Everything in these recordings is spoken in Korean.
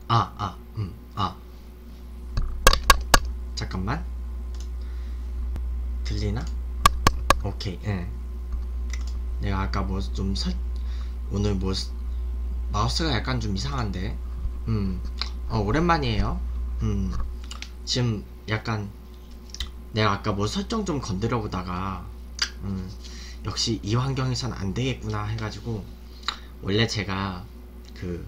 아, 잠깐만. 들리나? 오케이, 응. 내가 아까 오늘 마우스가 약간 좀 이상한데. 음, 오랜만이에요. 음, 지금 약간, 내가 아까 뭐 설정 좀 건드려 보다가, 음, 역시 이 환경에선 안 되겠구나 해가지고, 원래 제가, 그,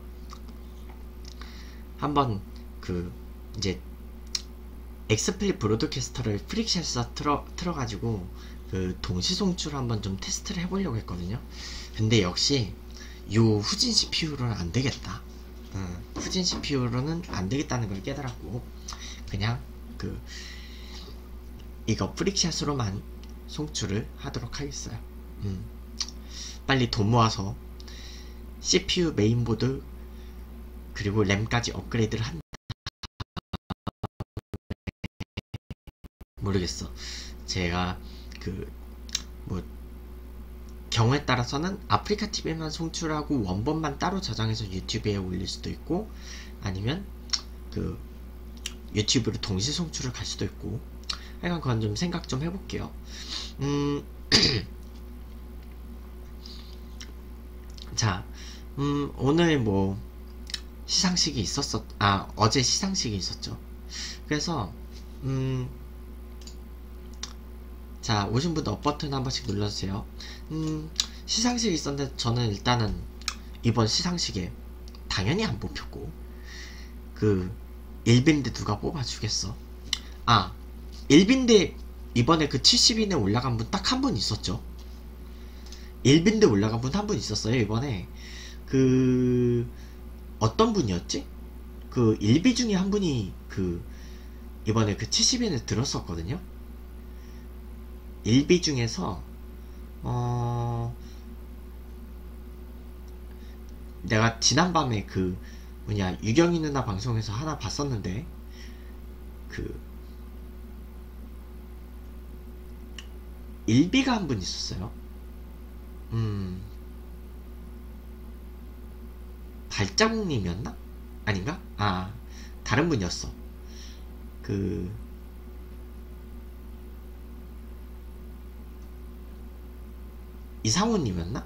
한번, 그, 이제, 엑스플릿 브로드캐스터를 프릭샷에서 틀어가지고 그 동시송출 한번 좀 테스트를 해보려고 했거든요. 근데 역시 요 후진 CPU로는 안 되겠다. 후진 CPU로는 안 되겠다는 걸 깨달았고, 그냥 그 이거 프릭샷으로만 송출을 하도록 하겠어요. 빨리 돈 모아서 CPU 메인보드 그리고 램까지 업그레이드를 모르겠어. 제가 그 뭐 경우에 따라서는 아프리카 TV만 송출하고 원본만 따로 저장해서 유튜브에 올릴 수도 있고, 아니면 그 유튜브로 동시 송출을 갈 수도 있고, 하여간 그건 좀 생각 좀 해볼게요. 자, 오늘 뭐 시상식이 어제 시상식이 있었죠. 그래서 자, 오신 분들 업 버튼 한 번씩 눌러주세요. 시상식이 있었는데 저는 일단은 이번 시상식에 당연히 안 뽑혔고, 그 1빈대 누가 뽑아주겠어. 1빈대 이번에 그 70인에 올라간 분 딱 한 분 있었죠. 1빈대 올라간 분 한 분 있었어요. 이번에 그 어떤 분이었지? 그 1비 중에 한 분이 그 이번에 그 70인에 들었었거든요. 1비 중에서 내가 지난밤에 그 유경이 누나 방송에서 하나 봤었는데, 그 1비가 한 분 있었어요. 발자국님이었나? 아닌가? 다른 분이었어. 그 이상호님이었나?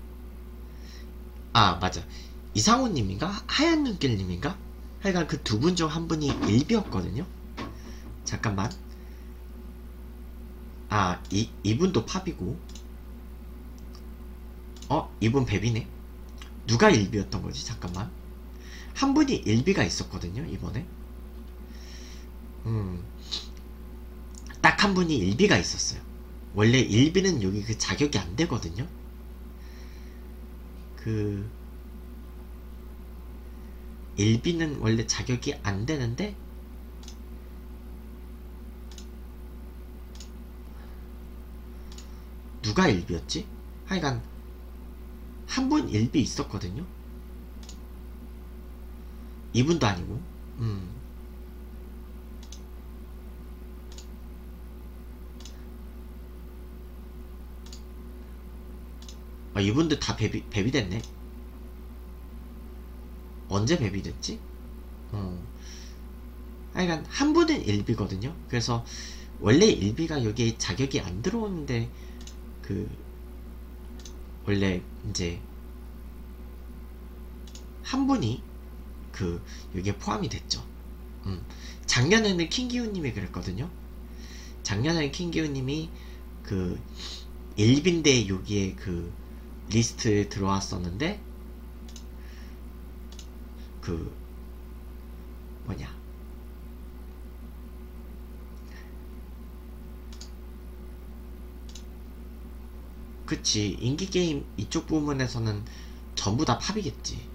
맞아. 이상호님인가? 하얀 눈길님인가? 하여간 그 두 분 중 한 분이 1비였거든요. 잠깐만. 이분도 팝이고, 이분 베비네. 누가 1비였던 거지? 잠깐만. 한 분이 1비가 있었거든요, 이번에. 딱 한 분이 1비가 있었어요. 원래 1비는 여기 그 자격이 안 되거든요. 그 1비는 원래 자격이 안 되는데, 누가 1비였지? 하여간 한 분 1비 있었거든요. 이분도 아니고. 이분들 다 베비됐네. 언제 베비됐지? 하여간 한 분은 1비거든요. 그래서 원래 1비가 여기에 자격이 안 들어오는데, 그 원래 이제 한 분이 그 여기에 포함이 됐죠. 작년에는 킹기훈님이 그랬거든요. 작년에 킹기훈님이 그 1비인데 여기에 그 리스트에 들어왔었는데, 그 그치, 인기게임 이쪽 부분에서는 전부 다 팝이겠지.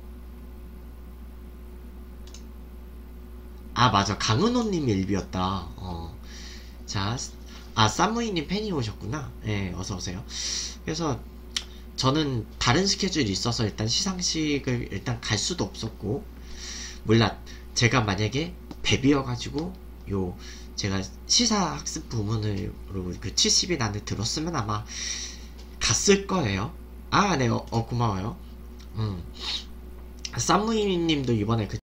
맞아, 강은호님 1비였다. 자, 쌈무이님 팬이 오셨구나. 네, 어서오세요. 그래서 저는 다른 스케줄이 있어서 일단 시상식을 일단 갈 수도 없었고, 몰라, 제가 만약에 베비여가지고 제가 시사학습 부문으로 그 70인 안에 들었으면 아마 갔을 거예요. 네, 고마워요. 쌈무이님도 이번에 그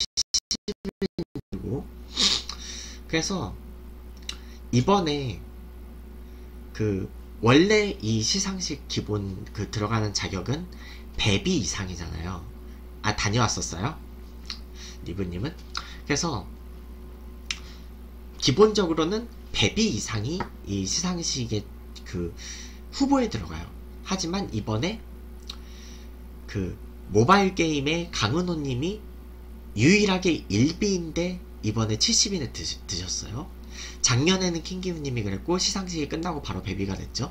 치고, 그래서 이번에 그 원래 이 시상식 기본 그 들어가는 자격은 베비 이상이잖아요. 아, 다녀왔었어요? 리브님은? 그래서 기본적으로는 베비 이상이 이 시상식의 그 후보에 들어가요. 하지만 이번에 그 모바일 게임의 강은호님이 유일하게 1비인데 이번에 70인에 드셨어요. 작년에는 킹기훈님이 그랬고 시상식이 끝나고 바로 베비가 됐죠.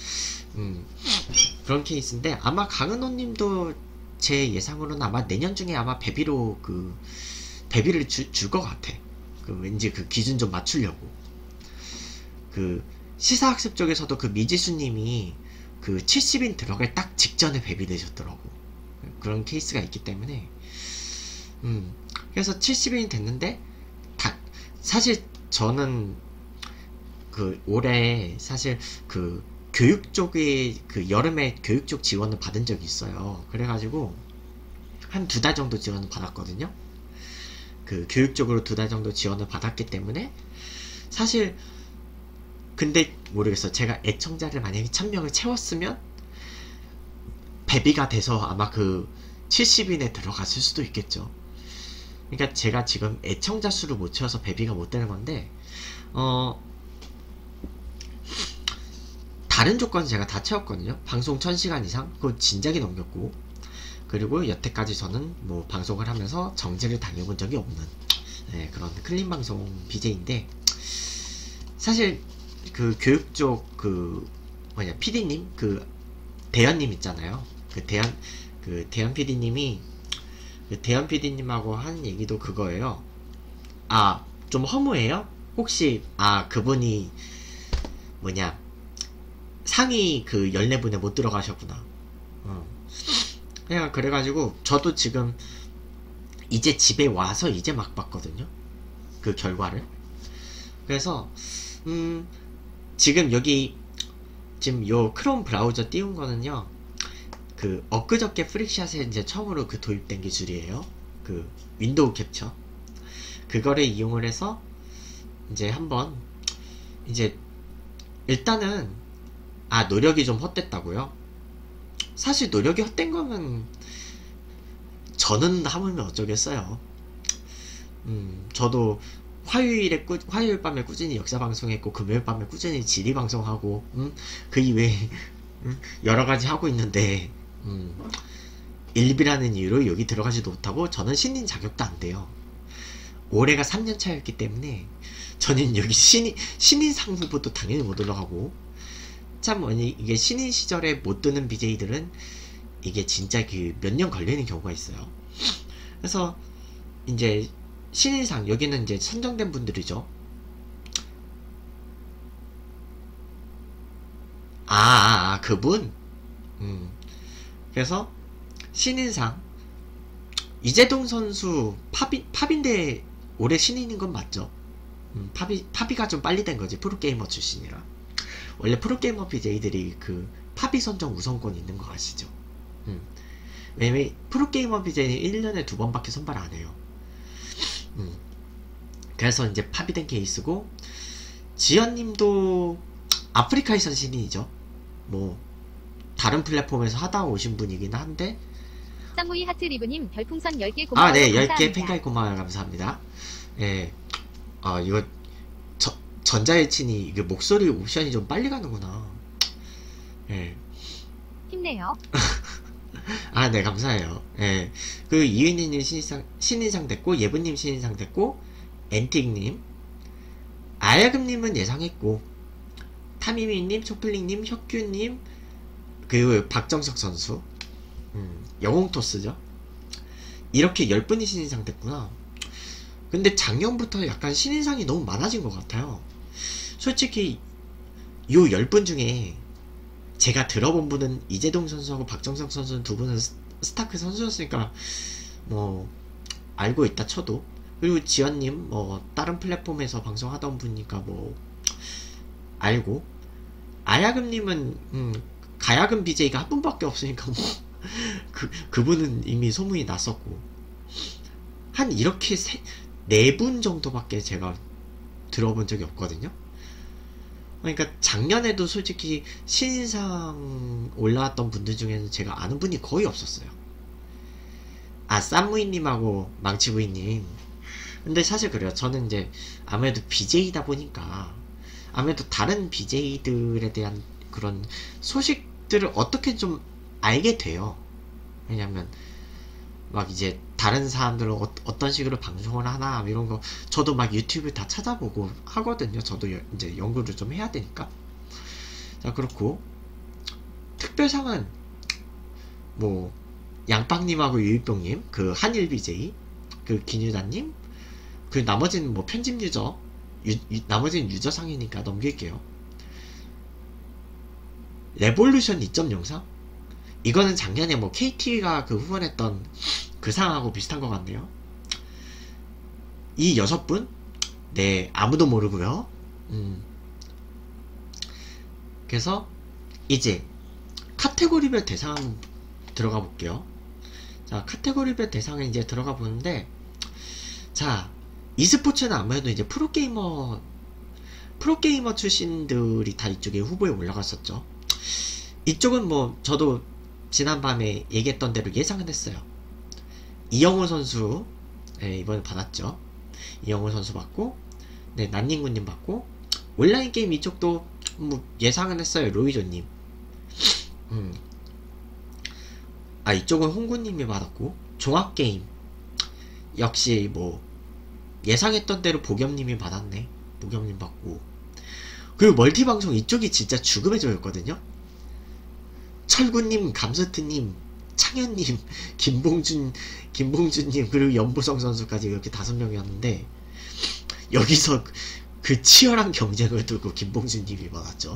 그런 케이스인데 아마 강은호님도 제 예상으로는 아마 내년 중에 아마 베비로 그 베비를 줄 것 같아. 그 왠지 그 기준 좀 맞추려고. 그 시사학습 쪽에서도 그 미지수님이 그 70인 들어갈 딱 직전에 베비 되셨더라고. 그런 케이스가 있기 때문에 그래서 70인이 됐는데 사실 저는 그 올해 사실 그 교육 쪽에 그 여름에 교육 쪽 지원을 받은 적이 있어요. 그래가지고 한 2달 정도 지원을 받았거든요. 그 교육 쪽으로 2달 정도 지원을 받았기 때문에 사실 근데 모르겠어. 제가 애청자를 만약에 1000명을 채웠으면 베비가 돼서 아마 그 70인에 들어갔을 수도 있겠죠. 그러니까 제가 지금 애청자 수를 못 채워서 베비가 못 되는 건데 다른 조건은 제가 다 채웠거든요. 방송 1000시간 이상 그거 진작에 넘겼고, 그리고 여태까지 저는 뭐 방송을 하면서 정지를 당해본 적이 없는 그런 클린 방송 BJ인데 사실 그 교육 쪽 그 뭐냐 PD님 그 대현님 있잖아요. 그 대현 PD님이 그 대현 PD님하고 한 얘기도 그거예요. 아, 좀 허무해요? 혹시 그분이 뭐냐 상위 그 14분에 못 들어가셨구나. 그래가지고 저도 지금 이제 집에 와서 이제 막 봤거든요. 그 결과를. 그래서 지금 여기 지금 요 크롬 브라우저 띄운 거는요. 그 엊그저께 프릭샷에 이제 처음으로 그 도입된 기술이에요. 그 윈도우 캡처. 그거를 이용을 해서 이제 한번 이제 일단은 노력이 좀 헛됐다고요? 사실 노력이 헛된 거면 저는 하물며 어쩌겠어요. 저도 화요일 밤에 꾸준히 역사 방송했고 금요일 밤에 꾸준히 지리 방송하고 그 이외에 여러가지 하고 있는데 일비라는 이유로 여기 들어가지도 못하고 저는 신인 자격도 안 돼요. 올해가 3년 차였기 때문에 저는 여기 신인상 후보도 당연히 못 올라가고, 참 이게 신인 시절에 못 드는 BJ들은 이게 진짜 그 몇 년 걸리는 경우가 있어요. 그래서 이제 신인상 여기는 이제 선정된 분들이죠. 그분. 그래서 신인상 이재동 선수 팝인데 올해 신인인 건 맞죠? 팝이가 좀 빨리 된 거지. 프로게이머 출신이라. 원래 프로게이머 BJ들이 그 팝이 선정 우선권이 있는 거 아시죠? 왜냐면 프로게이머 BJ는 1년에 2번밖에 선발 안 해요. 그래서 이제 팝이 된 케이스고, 지연님도 아프리카에선 신인이죠. 뭐 다른 플랫폼에서 하다 오신 분이긴 한데. 쌍무이 하트 리브님 별풍선 10개 고마워요. 네, 10개 팬가입 고마워요. 감사합니다. 이거 전자일친이 이게 목소리 옵션이 좀 빨리 가는구나. 힘내요. 네, 감사해요. 그 이은희님 신인상 됐고, 예분님 신인상 됐고, 앤틱님, 아야금님은 예상했고, 타미미님, 초플링님, 혁규님, 그리고 박정석 선수, 영웅토스죠. 이렇게 10분이 신인상 됐구나. 근데 작년부터 약간 신인상이 너무 많아진 것 같아요. 솔직히 요 10분 중에 제가 들어본 분은 이재동 선수하고 박정석 선수는 두 분은 스타크 선수였으니까 뭐 알고 있다 쳐도, 그리고 지연님 뭐 다른 플랫폼에서 방송하던 분이니까 뭐 알고, 아야금님은 가야금 BJ가 한 분밖에 없으니까 뭐 그분은 이미 소문이 났었고, 한 이렇게 네 분 정도밖에 제가 들어본 적이 없거든요. 그러니까 작년에도 솔직히 신인상 올라왔던 분들 중에는 제가 아는 분이 거의 없었어요. 아, 쌈무이님하고 망치부이님. 근데 사실 그래요. 저는 이제 아무래도 BJ다 보니까 아무래도 다른 BJ들에 대한 그런 소식들을 어떻게 좀 알게 돼요. 왜냐면 막 이제 다른 사람들은 어떤 식으로 방송을 하나 이런 거 저도 막 유튜브 다 찾아보고 하거든요. 저도 이제 연구를 좀 해야 되니까. 자, 그렇고 특별상은 뭐 양빵님하고 유일병님, 그 한일 BJ, 그 김유다님, 그 나머지는 뭐 편집 유저, 나머지는 유저상이니까 넘길게요. 레볼루션 2점 영상? 이거는 작년에 뭐 KT가 그 후원했던 그 상하고 비슷한 것 같네요. 이 6분? 네, 아무도 모르고요. 그래서 이제 카테고리별 대상 한번 들어가 볼게요. 자, 카테고리별 대상에 이제 들어가 보는데, 자, e스포츠는 아무래도 이제 프로게이머 출신들이 다 이쪽에 후보에 올라갔었죠. 이쪽은 뭐 저도 지난밤에 얘기했던 대로 예상은 했어요. 이영호 선수, 네, 이번에 받았죠. 이영호 선수 받고, 네, 난닝구님 받고, 온라인 게임 이쪽도 뭐 예상은 했어요. 로이조님. 아, 이쪽은 홍구님이 받았고, 종합게임 역시 뭐 예상했던 대로 보겸님이 받았네. 보겸님 받고, 그리고 멀티방송 이쪽이 진짜 죽음의 조였거든요. 철구님, 감스트님, 창현님, 김봉준님, 그리고 연보성 선수까지 이렇게 5명이었는데, 여기서 그 치열한 경쟁을 두고 김봉준님이 받았죠.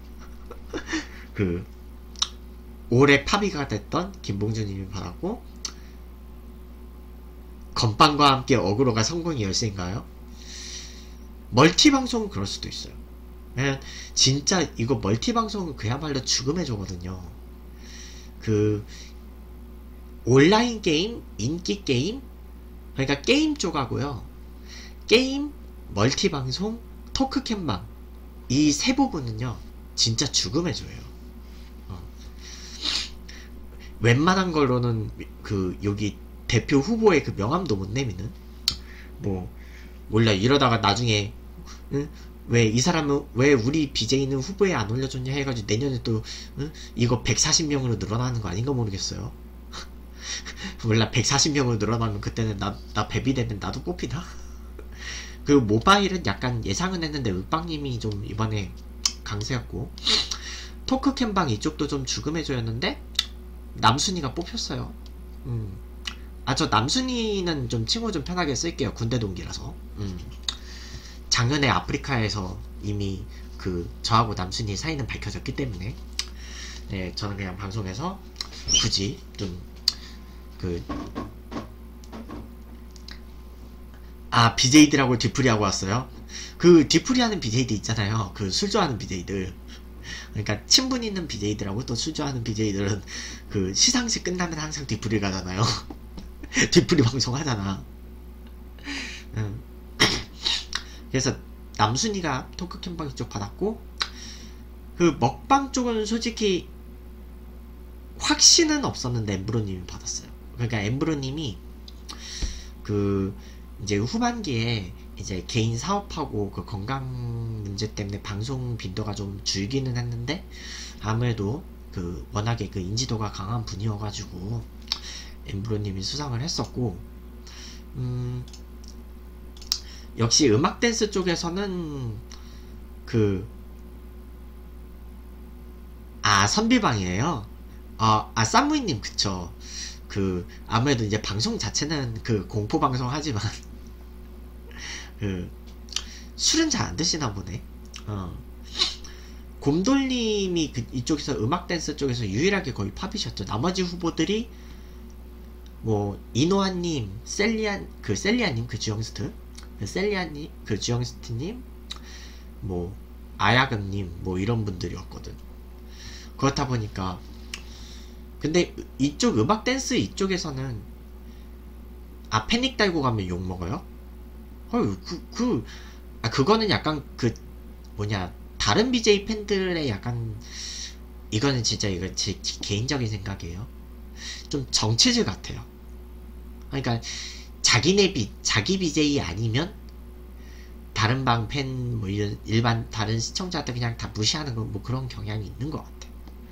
그 올해 파비가 됐던 김봉준님이 받았고, 건빵과 함께 어그로가 성공이 열쇠인가요? 멀티방송은 그럴 수도 있어요. 왜냐면 진짜 이거 멀티방송은 그야말로 죽음의 조거든요. 그 온라인 게임, 인기 게임, 그러니까 게임 쪽 하고요. 게임, 멀티방송, 토크캠방, 이 세 부분은요 진짜 죽음의 조예요. 웬만한 걸로는 그 여기 대표 후보의 그 명함도 못 내미는, 뭐 몰라, 이러다가 나중에 왜 이 사람은 왜 우리 BJ는 후보에 안 올려줬냐 해가지고 내년에 또 이거 140명으로 늘어나는 거 아닌가 모르겠어요. 몰라, 140명으로 늘어나면 그때는 나 베비 되면 나도 뽑히나? 그 모바일은 약간 예상은 했는데 윽박님이 좀 이번에 강세였고, 토크캠방 이쪽도 좀 죽음의 조였는데 남순이가 뽑혔어요. 아, 저 남순이는 좀 칭호 좀 편하게 쓸게요. 군대 동기라서. 작년에 아프리카에서 이미 그 저하고 남순이 사이는 밝혀졌기 때문에, 네, 저는 그냥 방송에서 굳이 좀 BJ들하고 뒤풀이하고 왔어요. 그 뒤풀이하는 BJ들 있잖아요. 그 술 좋아하는 BJ들. 그러니까 친분 있는 BJ들하고 또 술 좋아하는 BJ들은 그 시상식 끝나면 항상 뒤풀이 가잖아요. 뒤풀이 방송 하잖아. 그래서 남순이가 토크캠방 이쪽 받았고, 그 먹방 쪽은 솔직히 확신은 없었는데 엠브로님이 받았어요. 그러니까 엠브로님이 그 이제 후반기에 이제 개인 사업하고 그 건강 문제 때문에 방송 빈도가 좀 줄기는 했는데, 아무래도 그 워낙에 그 인지도가 강한 분이어가지고 엠브로님이 수상을 했었고, 역시 음악 댄스 쪽에서는 선비방이에요. 쌈무이님, 그쵸. 그 아무래도 이제 방송 자체는 그 공포 방송 하지만 그 술은 잘 안 드시나 보네. 곰돌님이 이쪽에서 음악 댄스 쪽에서 유일하게 거의 팝이셨죠. 나머지 후보들이 뭐 이노아님, 셀리아님, 그 주영스트, 셀리아님, 그 주영스트님, 뭐 아야금님, 뭐 이런 분들이었거든. 그렇다 보니까 근데 이쪽 음악 댄스 이쪽에서는 패닉 달고 가면 욕 먹어요? 그거는 약간 다른 BJ 팬들의 약간, 이거는 진짜 이거 제 개인적인 생각이에요. 좀 정치질 같아요. 그러니까 자기 BJ 아니면 다른 방 팬 뭐 일반 다른 시청자들 그냥 다 무시하는 거 뭐 그런 경향이 있는 것 같아.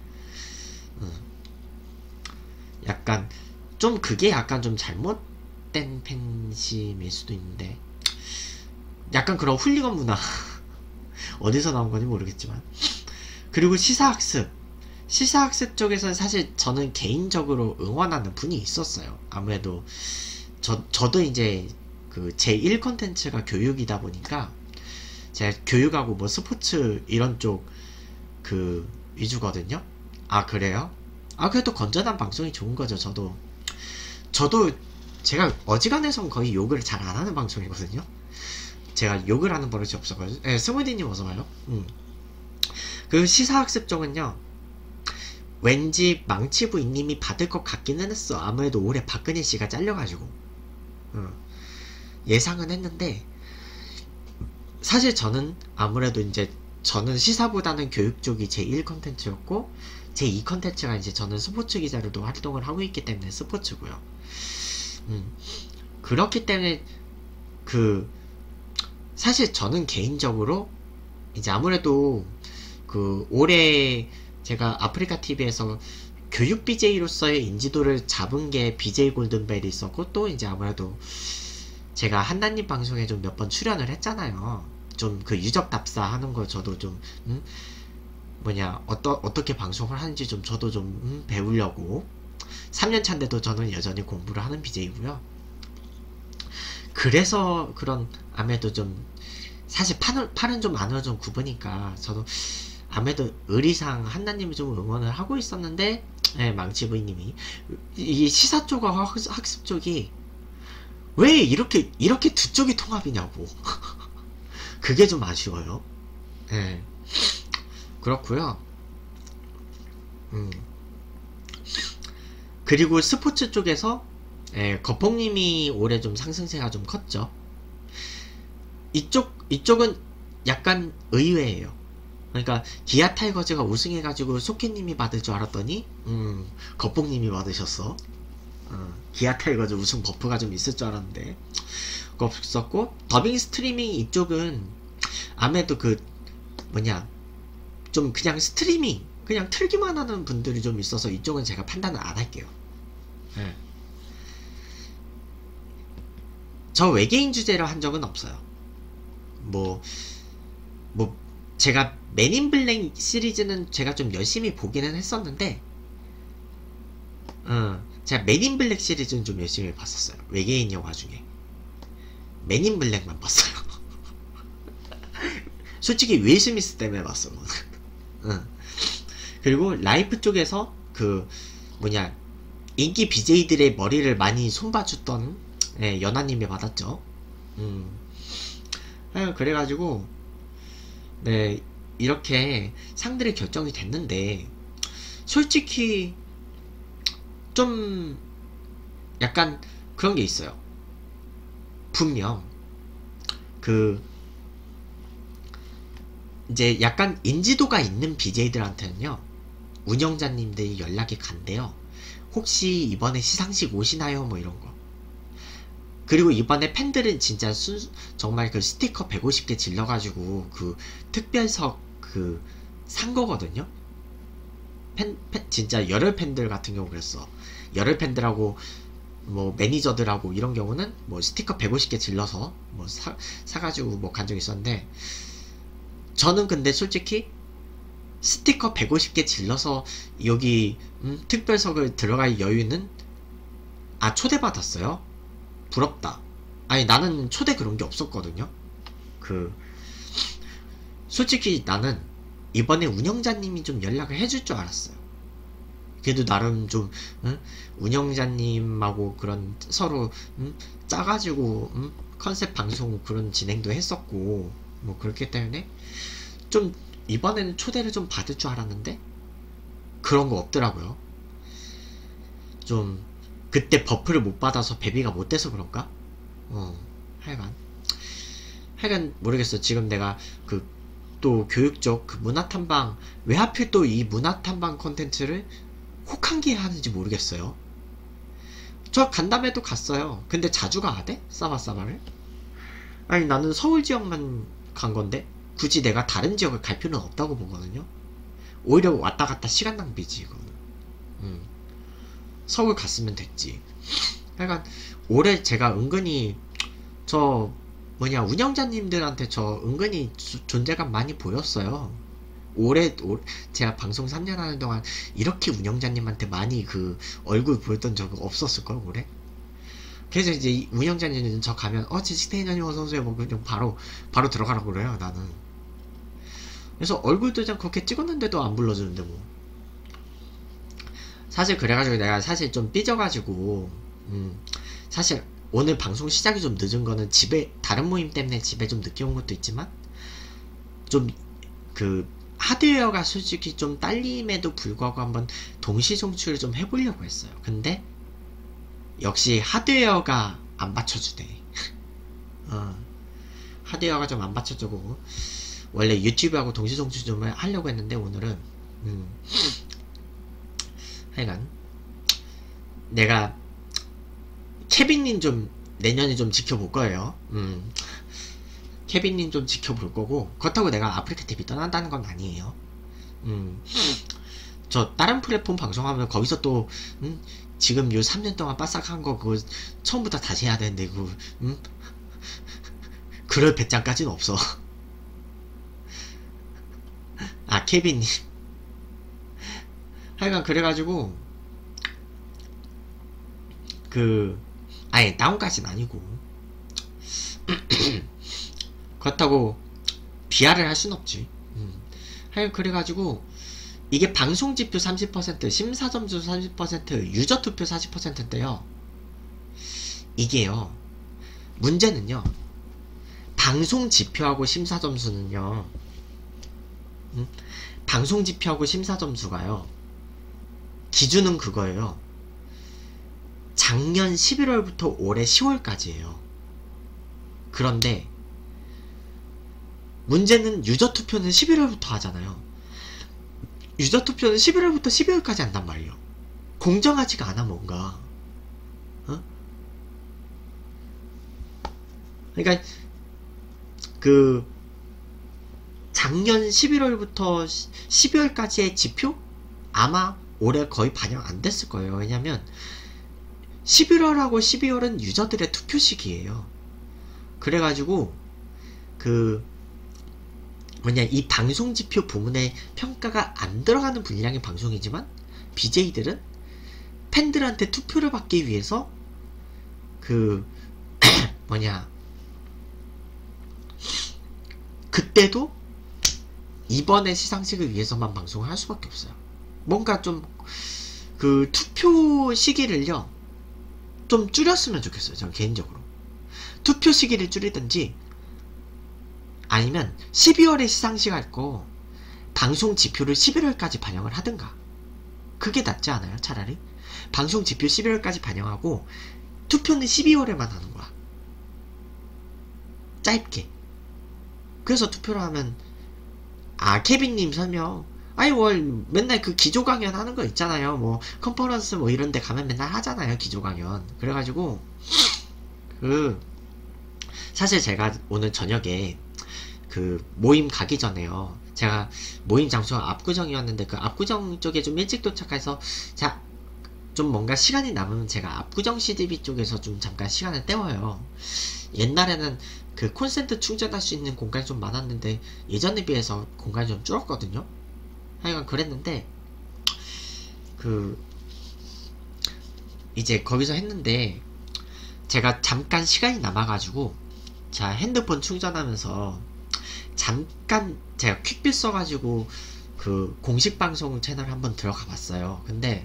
약간 좀 그게 약간 좀 잘못된 팬심일 수도 있는데, 약간 그런 훌리건 문화 어디서 나온 건지 모르겠지만. 그리고 시사학습 쪽에서는 사실 저는 개인적으로 응원하는 분이 있었어요. 아무래도 저도 이제 그 제1 컨텐츠가 교육이다 보니까 제가 교육하고 뭐 스포츠 이런 쪽 그 위주거든요. 그래요? 그래도 건전한 방송이 좋은 거죠. 저도 제가 어지간해선 거의 욕을 잘 안 하는 방송이거든요. 제가 욕을 하는 버릇이 없어가지고. 스무디님 어서와요. 그 시사학습 쪽은요, 왠지 망치부인님이 받을 것 같기는 했어. 아무래도 올해 박근혜씨가 잘려가지고 예상은 했는데, 사실 저는 아무래도 이제 저는 시사보다는 교육 쪽이 제1 컨텐츠였고, 제2 컨텐츠가 이제 저는 스포츠 기자로도 활동을 하고 있기 때문에 스포츠고요. 그렇기 때문에 사실 저는 개인적으로 이제 아무래도 올해 제가 아프리카 TV에서 교육 BJ로서의 인지도를 잡은 게 BJ 골든벨이 있었고, 또 이제 아무래도 제가 한나님 방송에 좀 몇 번 출연을 했잖아요. 좀 그 유적 답사 하는 거 저도 좀 어떻게 방송을 하는지 좀 저도 좀 배우려고 3년 차인데도 저는 여전히 공부를 하는 BJ고요. 그래서 그런 아무래도 좀 사실 팔은 좀 안으로 좀 굽으니까 저도 아무래도 의리상 한나님을 좀 응원을 하고 있었는데, 망치부인님이 이 시사 쪽과 학습 쪽이 왜 이렇게 두 쪽이 통합이냐고. 그게 좀 아쉬워요. 그렇고요. 그리고 스포츠 쪽에서 거폭님이 올해 좀 상승세가 좀 컸죠. 이쪽은 약간 의외예요. 그러니까 기아 타이거즈가 우승해가지고 소키님이 받을 줄 알았더니 거폭님이 받으셨어. 기아 타이거즈 우승 버프가 좀 있을 줄 알았는데 그거 없었고, 더빙 스트리밍 이쪽은 아무래도 좀 그냥 스트리밍 그냥 틀기만 하는 분들이 좀 있어서 이쪽은 제가 판단을 안 할게요. 저 외계인 주제로 한 적은 없어요. 제가 맨인 블랙 시리즈는 제가 좀 열심히 보기는 했었는데, 제가 맨인 블랙 시리즈는 좀 열심히 봤었어요. 외계인 영화 중에 맨인 블랙만 봤어요. 솔직히 윌 스미스 때문에 봤어. 그리고 라이프 쪽에서 인기 BJ들의 머리를 많이 손봐줬던 연하님이 받았죠. 그래가지고 이렇게 상들이 결정이 됐는데, 솔직히 좀 약간 그런 게 있어요. 분명 이제 약간 인지도가 있는 BJ들한테는요, 운영자님들이 연락이 간대요. 혹시 이번에 시상식 오시나요? 뭐 이런 거. 그리고 이번에 팬들은 진짜 정말 그 스티커 150개 질러가지고 특별석 산 거거든요. 진짜 열혈 팬들 같은 경우 그랬어. 열혈 팬들하고 뭐 매니저들하고 이런 경우는 뭐 스티커 150개 질러서 뭐 사가지고 뭐 간 적이 있었는데, 저는 근데 솔직히 스티커 150개 질러서 여기 특별석을 들어갈 여유는 초대받았어요? 부럽다. 아니 나는 초대 그런 게 없었거든요. 솔직히 나는 이번에 운영자님이 좀 연락을 해줄 줄 알았어요. 그래도 나름 좀 운영자님하고 그런 서로 짜가지고 컨셉 방송 그런 진행도 했었고 뭐 그렇기 때문에 좀 이번에는 초대를 좀 받을 줄 알았는데 그런 거 없더라고요. 좀 그때 버프를 못 받아서 베비가 못 돼서 그런가? 하여간 모르겠어. 지금 내가 그 또 교육적 그 문화탐방, 왜 하필 또 이 문화탐방 콘텐츠를 혹한기에 하는지 모르겠어요. 저 간담회도 갔어요. 근데 자주 가야 돼? 사바사바를? 아니 나는 서울 지역만 간 건데 굳이 내가 다른 지역을 갈 필요는 없다고 보거든요. 오히려 왔다 갔다 시간 낭비지 이거는. 서울 갔으면 됐지. 그러니까 올해 제가 은근히 운영자님들한테 저 은근히 존재감 많이 보였어요. 제가 방송 3년 하는 동안 이렇게 운영자님한테 많이 그 얼굴 보였던 적은 없었을걸 올해. 그래서 이제 운영자님은 저 가면 지식테이너님 어서오세요 뭐 그냥 바로 들어가라고 그래요 나는. 그래서 얼굴 도장 그렇게 찍었는데도 안 불러주는데 뭐. 사실 그래가지고 내가 사실 좀 삐져가지고 사실 오늘 방송 시작이 좀 늦은 거는 다른 모임 때문에 집에 좀 늦게 온 것도 있지만 좀 그 하드웨어가 솔직히 좀 딸림에도 불구하고 한번 동시 송출을 좀 해보려고 했어요. 근데 역시 하드웨어가 안 받쳐주네. 하드웨어가 좀 안 받쳐주고 원래 유튜브하고 동시 송출 좀 하려고 했는데 오늘은 하여간 내가 케빈님 좀 내년에 좀 지켜볼 거예요. 케빈님 좀 지켜볼 거고 그렇다고 내가 아프리카 TV 떠난다는 건 아니에요. 저 다른 플랫폼 방송하면 거기서 또 지금 요 3년 동안 빠삭한 거 그거 처음부터 다시 해야 되는데 그럴 배짱까지는 없어. 아 케빈님 하여간 그래가지고 아니 다운까지는 아니고 그렇다고 비하를 할 순 없지. 하여간 그래가지고 이게 방송지표 30%, 심사점수 30%, 유저투표 40%인데요 이게요 문제는요 방송지표하고 심사점수는요 방송지표하고 심사점수가요 기준은 그거예요. 작년 11월부터 올해 10월까지예요. 그런데 문제는 유저투표는 11월부터 하잖아요. 유저투표는 11월부터 12월까지 한단 말이에요. 공정하지가 않아 뭔가. 그러니까 작년 11월부터 12월까지의 지표? 아마 올해 거의 반영 안 됐을 거예요. 왜냐면 11월하고 12월은 유저들의 투표 시기예요. 그래가지고 이 방송지표 부문에 평가가 안 들어가는 분량의 방송이지만 BJ들은 팬들한테 투표를 받기 위해서 그때도 이번에 시상식을 위해서만 방송을 할 수밖에 없어요. 뭔가 좀 투표 시기를요 좀 줄였으면 좋겠어요. 저는 개인적으로 투표 시기를 줄이든지 아니면 12월에 시상식 할 거 방송 지표를 11월까지 반영을 하든가. 그게 낫지 않아요? 차라리 방송 지표 11월까지 반영하고 투표는 12월에만 하는 거야. 짧게. 그래서 투표를 하면 케빈님 설명 맨날 그 기조 강연 하는 거 있잖아요. 뭐 컨퍼런스 뭐 이런 데 가면 맨날 하잖아요. 기조 강연. 그래가지고 사실 제가 오늘 저녁에 모임 가기 전에요. 제가 모임 장소가 압구정이었는데 그 압구정 쪽에 좀 일찍 도착해서 좀 뭔가 시간이 남으면 제가 압구정 CDB 쪽에서 좀 잠깐 시간을 때워요. 옛날에는 콘센트 충전할 수 있는 공간이 좀 많았는데 예전에 비해서 공간이 좀 줄었거든요. 하여간 그랬는데 이제 거기서 했는데 제가 잠깐 시간이 남아가지고 자 핸드폰 충전하면서 잠깐 제가 퀵빗 써가지고 공식 방송 채널 한번 들어가 봤어요. 근데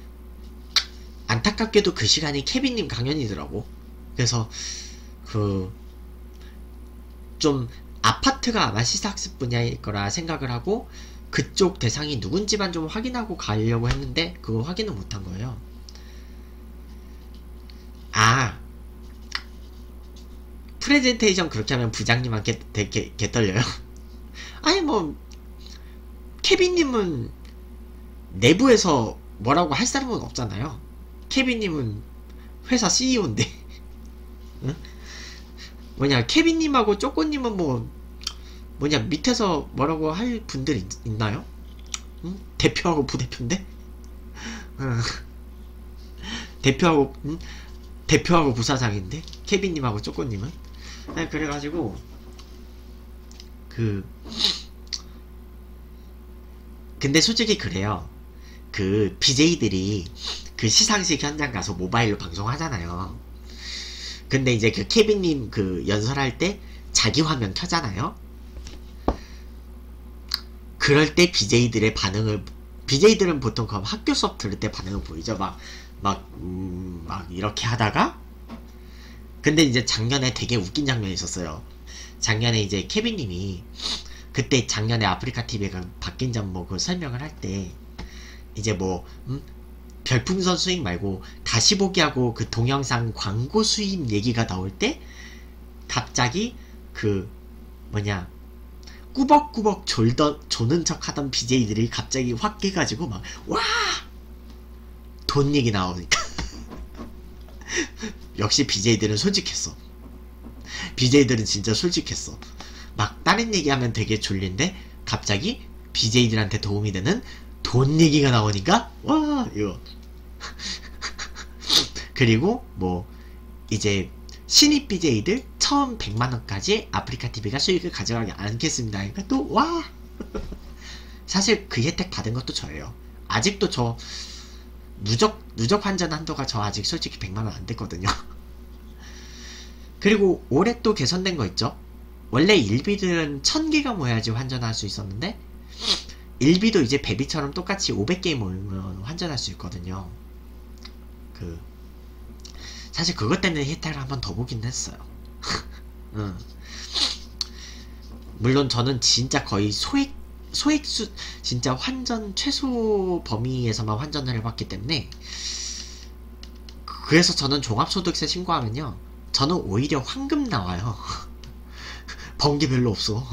안타깝게도 그 시간이 케빈님 강연이더라고. 그래서 좀 아파트가 아마 시사학습 분야일 거라 생각을 하고 그쪽 대상이 누군지만 좀 확인하고 가려고 했는데 그거 확인을 못한 거예요. 아, 프레젠테이션 그렇게 하면 부장님한테 되게 개 떨려요. 아니 뭐 케빈님은 내부에서 뭐라고 할 사람은 없잖아요. 케빈님은 회사 CEO인데. 응? 뭐냐 케빈님하고 쪼꼬님은 뭐냐 밑에서 뭐라고 할 분들 있나요? 응? 대표하고 부대표인데? 응. 대표하고 응? 대표하고 부사장인데? 케빈님하고 쪼꼬님은? 네, 그래가지고 근데 솔직히 그래요. 그 BJ들이 그 시상식 현장 가서 모바일로 방송하잖아요. 근데 이제 그 케빈님 그 연설할 때 자기 화면 켜잖아요. 그럴 때 BJ들은 보통 그럼 학교 수업 들을 때 반응을 보이죠. 막 이렇게 하다가 근데 이제 작년에 되게 웃긴 장면이 있었어요. 작년에 이제 케빈님이 그때 작년에 아프리카 TV가 바뀐 점 뭐 그 설명을 할 때 이제 별풍선 수익 말고 다시 보기 하고 그 동영상 광고 수입 얘기가 나올 때 갑자기 그 뭐냐 꾸벅꾸벅 조는 척 하던 BJ들이 갑자기 확 깨가지고 막 와! 돈 얘기 나오니까 역시 BJ들은 솔직했어. BJ들은 진짜 솔직했어. 막 다른 얘기하면 되게 졸린데 갑자기 BJ들한테 도움이 되는 돈 얘기가 나오니까 와 이거 그리고 뭐 이제 신입 BJ들 처음 100만원까지 아프리카TV가 수익을 가져가지 않겠습니다. 그러니까 또 와 사실 그 혜택 받은 것도 저예요. 아직도 저 누적 환전 한도가 저 아직 솔직히 100만원 안 됐거든요. 그리고 올해 또 개선된 거 있죠. 원래 일비들은 1000개가 모여야지 환전할 수 있었는데 일비도 이제 베비처럼 똑같이 500개 모이면 환전할 수 있거든요. 사실 그것 때문에 혜택을 한번 더 보긴 했어요. 응. 물론 저는 진짜 거의 소액수 진짜 환전 최소 범위에서만 환전을 해봤기 때문에 그래서 저는 종합소득세 신고하면요 저는 오히려 황금 나와요. 번 게 별로 없어.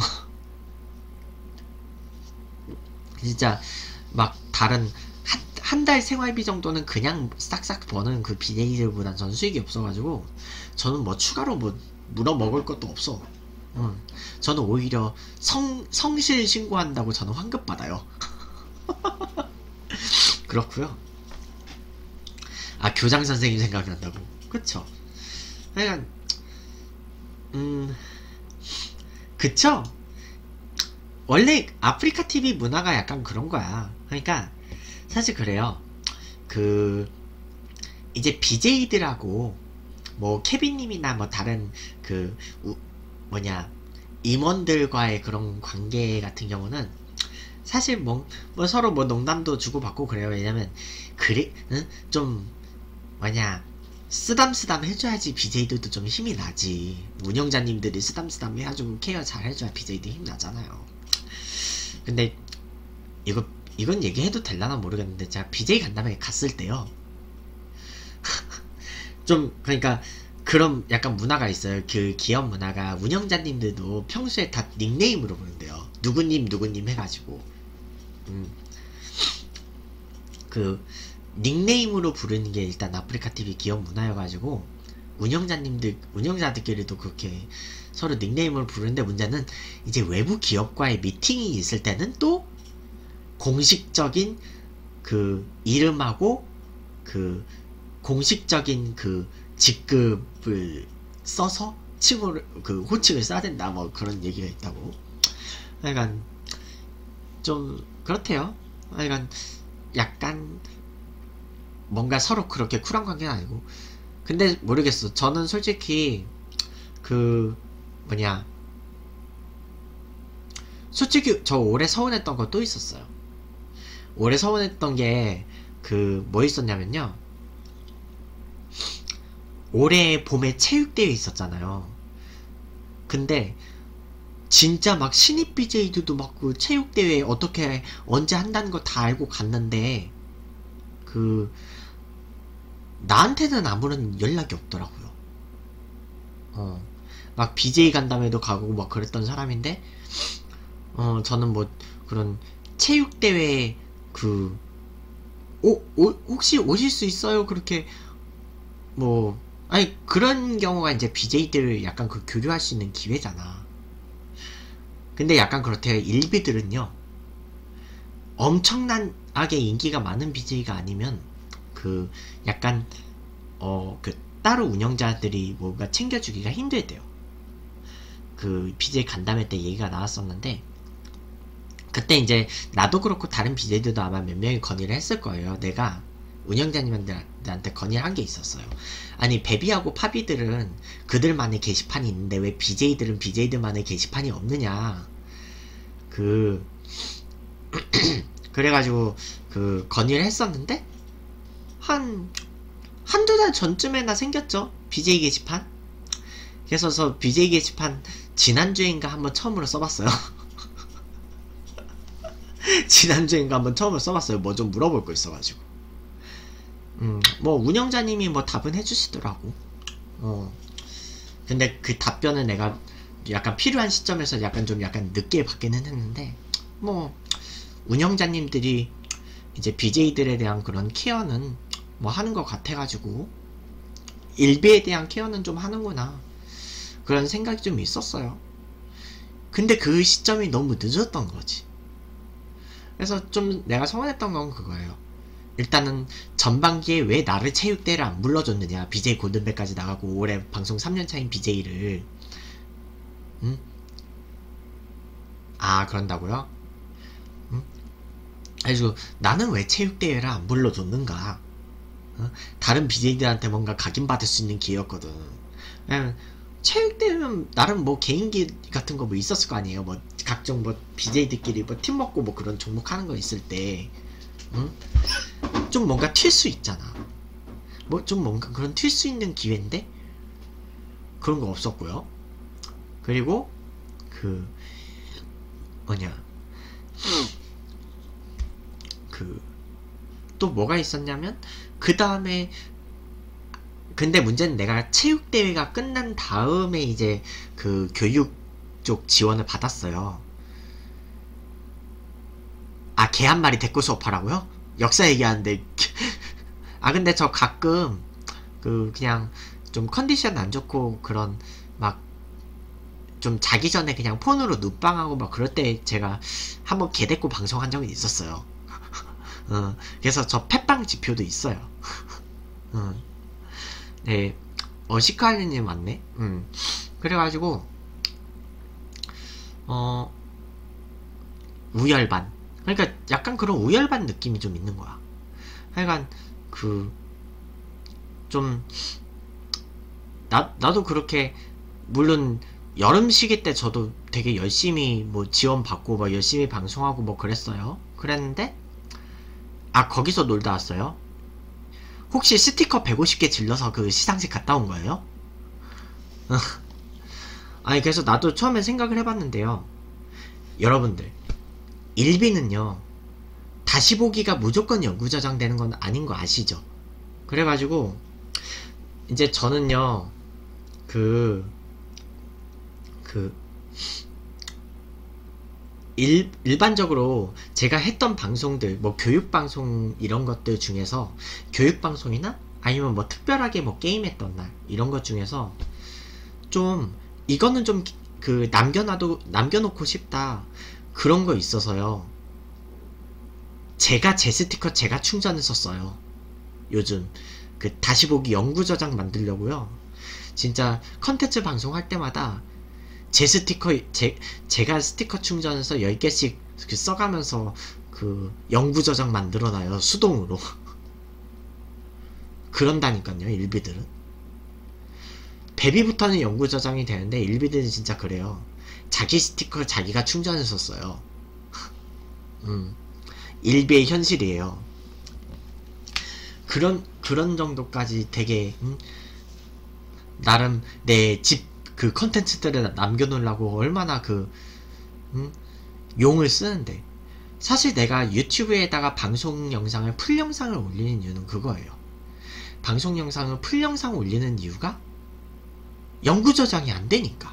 진짜 막 다른 한 달 생활비 정도는 그냥 싹싹 버는 그 BJ들보단 저는 수익이 없어가지고 저는 뭐 추가로 뭐 물어 먹을 것도 없어. 저는 오히려 성실 신고한다고 저는 환급 받아요. 그렇구요. 아 교장 선생님 생각난다고. 그쵸? 그러니까 그쵸? 원래 아프리카 TV 문화가 약간 그런 거야. 그러니까 사실 그래요. 이제 BJ들하고 뭐 케빈님이나 뭐 다른 임원들과의 그런 관계 같은 경우는 사실 뭐 서로 뭐 농담도 주고받고 그래요. 왜냐면 좀 쓰담쓰담 해줘야지 BJ들도 좀 힘이 나지. 운영자님들이 쓰담쓰담 해가지고 케어 잘 해줘야 BJ들 힘 나잖아요. 근데 이건 얘기해도 될라나 모르겠는데 제가 BJ 간담회 갔을 때요 좀 그러니까 그런 약간 문화가 있어요. 그 기업 문화가 운영자님들도 평소에 다 닉네임으로 부른대요. 누구님 해가지고 그 닉네임으로 부르는 게 일단 아프리카TV 기업 문화여가지고 운영자들끼리도 그렇게 서로 닉네임으로 부르는데 문제는 이제 외부 기업과의 미팅이 있을 때는 또 공식적인 그 이름하고 그 공식적인 그 직급을 써서 호칭을 써야 된다 뭐 그런 얘기가 있다고. 약간 좀 그렇대요. 약간 뭔가 서로 그렇게 쿨한 관계는 아니고. 근데 모르겠어. 저는 솔직히 솔직히 저 올해 서운했던 거 또 있었어요. 올해 서운했던 게 뭐 있었냐면요. 올해 봄에 체육대회 있었잖아요. 근데 진짜 막 신입 BJ들도 막 그 체육대회 어떻게 언제 한다는 거 다 알고 갔는데 나한테는 아무런 연락이 없더라고요. 막 BJ 간담회도 가고 막 그랬던 사람인데, 저는 뭐 그런 체육대회 혹시 오실 수 있어요? 그렇게 뭐 아니 그런 경우가 이제 BJ들 약간 그 교류할 수 있는 기회잖아. 근데 약간 그렇대요. 일비들은요, 엄청나게 인기가 많은 BJ가 아니면 그 약간 그 따로 운영자들이 뭔가 챙겨주기가 힘들대요. 그 BJ 간담회 때 얘기가 나왔었는데, 그때 이제 나도 그렇고 다른 BJ들도 아마 몇 명이 건의를 했을 거예요. 내가 운영자님한테 건의를 한 게 있었어요. 아니 베비하고 파비들은 그들만의 게시판이 있는데 왜 BJ들은 BJ들만의 게시판이 없느냐. 그래가지고 그 건의를 했었는데 한두 달 전쯤에나 생겼죠, BJ 게시판. 그래서 BJ 게시판 지난주인가 한번 처음으로 써봤어요. 지난주인가 한번 처음으로 써봤어요. 뭐 좀 물어볼 거 있어가지고. 뭐 운영자님이 뭐 답은 해주시더라고. 근데 그 답변을 내가 약간 필요한 시점에서 약간 늦게 받기는 했는데, 뭐 운영자님들이 이제 BJ들에 대한 그런 케어는 뭐 하는 것 같아가지고, 일비에 대한 케어는 좀 하는구나 그런 생각이 좀 있었어요. 근데 그 시점이 너무 늦었던 거지. 그래서 좀 내가 서운했던 건 그거예요. 일단은 전반기에 왜 나를 체육대회를 안 불러줬느냐. BJ 골든벨까지 나가고 올해 방송 3년차인 BJ를. 그런다고요? 그래서 나는 왜 체육대회를 안 불러줬는가. 다른 BJ들한테 뭔가 각인받을 수 있는 기회였거든. 왜냐면 체육대회면 나름 뭐 개인기 같은 거 뭐 있었을 거 아니에요. 뭐 각종 뭐 BJ들끼리 뭐 팀 먹고 뭐 그런 종목 하는 거 있을 때 좀 뭔가 튈 수 있잖아. 뭐 좀 뭔가 그런 튈 수 있는 기회인데 그런 거 없었고요. 그리고 또 뭐가 있었냐면, 그 다음에 근데 문제는 내가 체육대회가 끝난 다음에 이제 그 교육 쪽 지원을 받았어요. 개 한 마리 데리고 수업하라고요? 역사 얘기하는데. 근데 저 가끔 그냥 좀 컨디션 안 좋고 그런 막 좀 자기 전에 그냥 폰으로 눕방하고 막 그럴 때 제가 한번 개 데리고 방송한 적이 있었어요. 그래서 저 펫빵 지표도 있어요. 네, 시카리님 맞네. 그래가지고 우열반. 그러니까 약간 그런 우열반 느낌이 좀 있는 거야. 하여간 나도 그렇게, 물론 여름 시기 때 저도 되게 열심히 뭐 지원 받고 막 열심히 방송하고 뭐 그랬는데 거기서 놀다 왔어요. 혹시 스티커 150개 질러서 그 시상식 갔다 온 거예요? 그래서 나도 처음에 생각을 해봤는데요. 여러분들, 일비는요, 다시 보기가 무조건 영구 저장되는 건 아닌 거 아시죠? 그래가지고 이제 저는요, 일반적으로 제가 했던 방송들, 뭐 교육방송 이런 것들 중에서, 교육방송이나 아니면 뭐 특별하게 뭐 게임했던 날 이런 것 중에서 좀 이거는 좀 남겨놓고 싶다 그런 거 있어서요. 제가 제 스티커 제가 충전했었어요. 요즘 다시 보기 영구 저장 만들려고요. 진짜 컨텐츠 방송할 때마다 제 스티커, 제가 스티커 충전해서 10개씩 써가면서 영구 저장 만들어놔요. 수동으로. 그런다니까요, 일비들은. 베비부터는 영구 저장이 되는데, 일비들은 진짜 그래요. 자기 스티커 자기가 충전했었어요. 일비의 현실이에요. 그런 정도까지 되게, 나름 내 집 컨텐츠들을 남겨놓으려고 얼마나 용을 쓰는데, 사실 내가 유튜브에다가 방송 영상을 풀 영상을 올리는 이유는 그거예요. 방송 영상을 풀 영상 올리는 이유가 영구 저장이 안 되니까.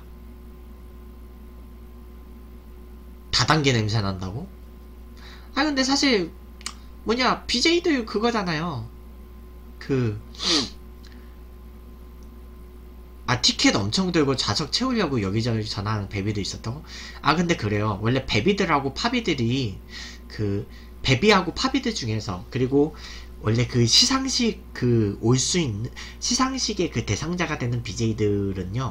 다단계 냄새 난다고? 아 근데 사실 뭐냐 BJ들 그거잖아요. 티켓 엄청 들고 좌석 채우려고 여기저기 전화하는 베비도 있었다고? 아 근데 그래요. 원래 베비들하고 파비들이 베비하고 파비들 중에서, 그리고 원래 시상식 올 수 있는 시상식의 대상자가 되는 BJ들은요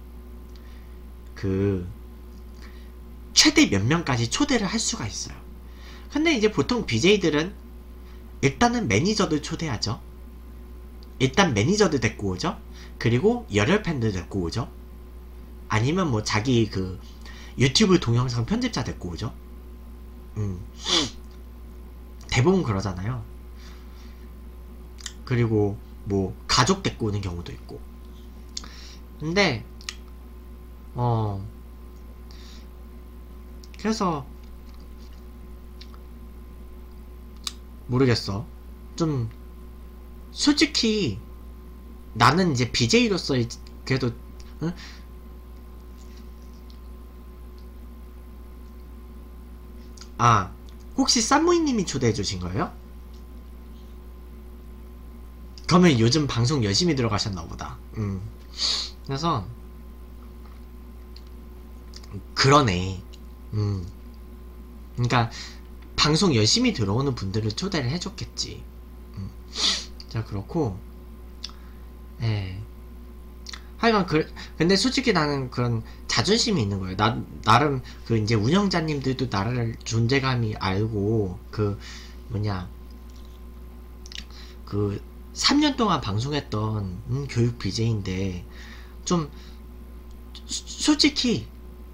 최대 몇 명까지 초대를 할 수가 있어요. 근데 이제 보통 BJ들은 일단은 매니저들 초대하죠. 일단 매니저들 데리고 오죠. 그리고 열혈 팬들 데리고 오죠. 아니면 뭐 자기 유튜브 동영상 편집자 데리고 오죠. 대부분 그러잖아요. 그리고 뭐 가족 데리고 오는 경우도 있고. 근데 그래서 모르겠어. 좀 솔직히 나는 이제 BJ로서 그래도 응? 혹시 쌈무이님이 초대해 주신 거예요? 그러면 요즘 방송 열심히 들어가셨나 보다. 그래서 그러네. 그러니까 방송 열심히 들어오는 분들을 초대를 해줬겠지. 자, 그렇고, 예. 하여간 근데 솔직히 나는 그런 자존심이 있는 거예요. 나름 이제 운영자님들도 나를 존재감이 알고 3년 동안 방송했던 교육 BJ인데 좀 솔직히,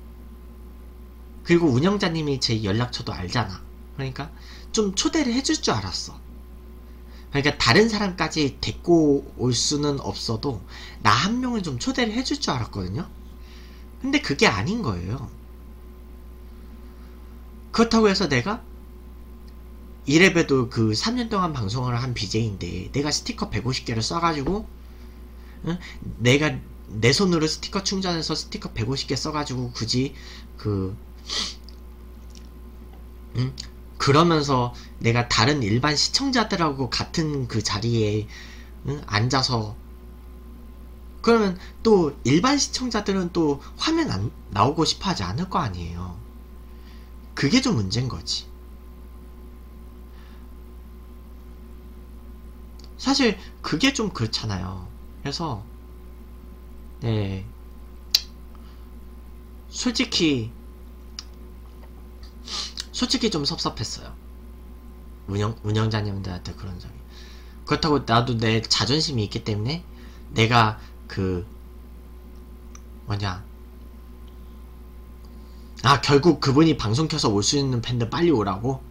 그리고 운영자님이 제 연락처도 알잖아. 그러니까 좀 초대를 해줄 줄 알았어. 그러니까 다른 사람까지 데리고 올 수는 없어도 나 한 명은 좀 초대를 해줄 줄 알았거든요. 근데 그게 아닌 거예요. 그렇다고 해서 내가 이래봬도 3년 동안 방송을 한 BJ인데 내가 스티커 150개를 써가지고 내가 내 손으로 스티커 충전해서 스티커 150개 써가지고 굳이 그러면서 내가 다른 일반 시청자들하고 같은 자리에 앉아서, 그러면 또 일반 시청자들은 또 화면 안 나오고 싶어 하지 않을 거 아니에요. 그게 좀 문제인 거지. 사실 그게 좀 그렇잖아요. 그래서 네, 솔직히 좀 섭섭했어요. 운영자님들한테 그런 점이. 그렇다고 나도 내 자존심이 있기 때문에 내가 결국 그분이 방송 켜서 올 수 있는 팬들 빨리 오라고?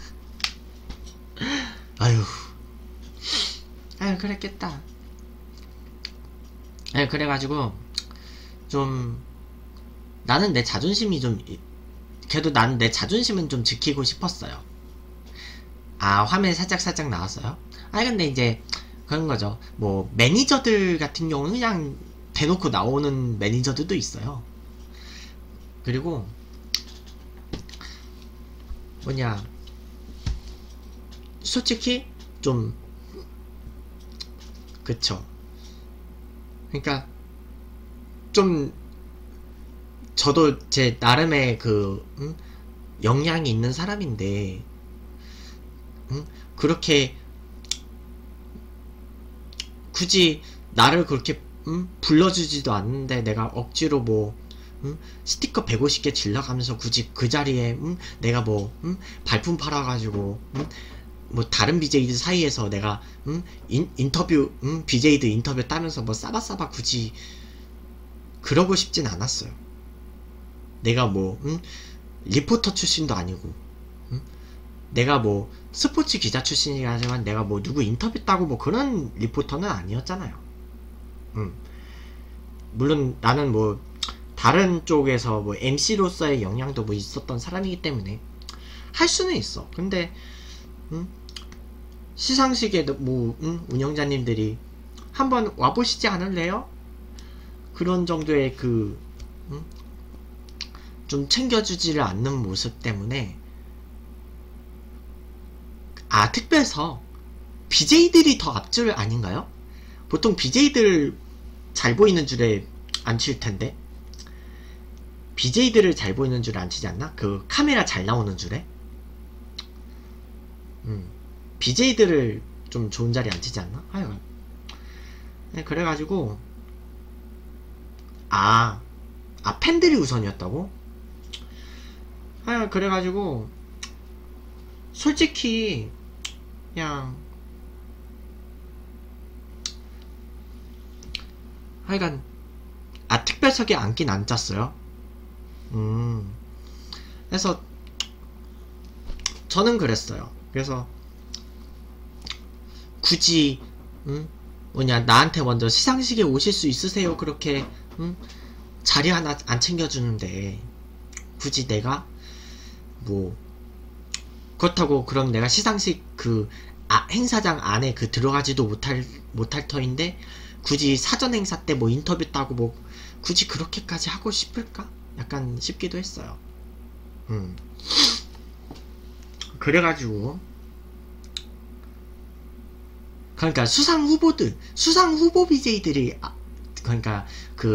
아유 그랬겠다. 그래가지고 좀 나는 내 자존심이 그래도 나는 내 자존심은 좀 지키고 싶었어요. 화면에 살짝 나왔어요? 근데 이제 그런 거죠. 뭐 매니저들 같은 경우는 그냥 대놓고 나오는 매니저들도 있어요. 그리고 솔직히 좀 그쵸. 그러니까 좀 저도 제 나름의 역량이 있는 사람인데 그렇게 굳이 나를 그렇게 불러주지도 않는데 내가 억지로 스티커 150개 질러가면서 굳이 그 자리에 내가 발품 팔아가지고 뭐 다른 BJ들 사이에서 내가 인터뷰 BJ들 인터뷰 따면서 싸바싸바 굳이 그러고 싶진 않았어요. 내가 리포터 출신도 아니고 내가 스포츠 기자 출신이긴 하지만 내가 누구 인터뷰 따고 그런 리포터는 아니었잖아요. 물론 나는 다른 쪽에서 MC로서의 역량도 있었던 사람이기 때문에 할 수는 있어. 근데 시상식에 뭐 운영자님들이 한번 와보시지 않을래요? 그런 정도의 좀 챙겨주지를 않는 모습 때문에. 아, 특별서 BJ들이 더 앞줄 아닌가요? 보통 BJ들 잘 보이는 줄에 안 칠 텐데. BJ들을 잘 보이는 줄에 안 치지 않나? 그 카메라 잘 나오는 줄에? BJ들을 좀 좋은 자리에 안 치지 않나? 하여간. 네, 그래가지고 팬들이 우선이었다고? 하여간 그래가지고 솔직히 그냥 하여간 특별석에 앉긴 앉았어요. 그래서 저는 그랬어요. 그래서 굳이 나한테 먼저 시상식에 오실 수 있으세요? 그렇게 자리 하나 안 챙겨주는데 굳이 내가 뭐 그렇다고 그럼 내가 시상식 행사장 안에 들어가지도 못할 터인데 굳이 사전 행사 때 뭐 인터뷰 따고 뭐 굳이 그렇게까지 하고 싶을까? 약간 싶기도 했어요. 그래가지고 그러니까 수상 후보 BJ들이 그러니까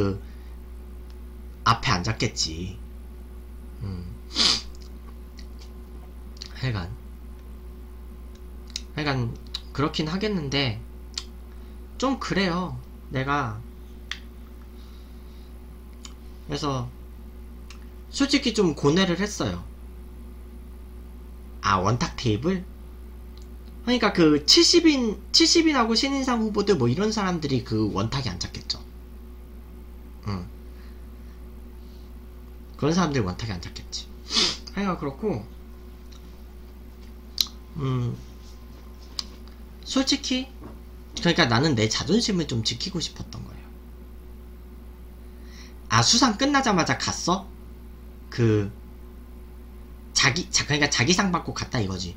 앞에 앉았겠지. 하여간 그렇긴 하겠는데 좀 그래요. 내가 그래서 솔직히 좀 고뇌를 했어요. 원탁 테이블? 그러니까 70인하고 신인상 후보들 뭐 이런 사람들이 원탁에 앉았겠죠. 그런 사람들이 원탁에 앉았겠지. 하여간 그렇고 솔직히 그러니까 나는 내 자존심을 좀 지키고 싶었던 거예요. 수상 끝나자마자 갔어? 그러니까 자기 상 받고 갔다 이거지.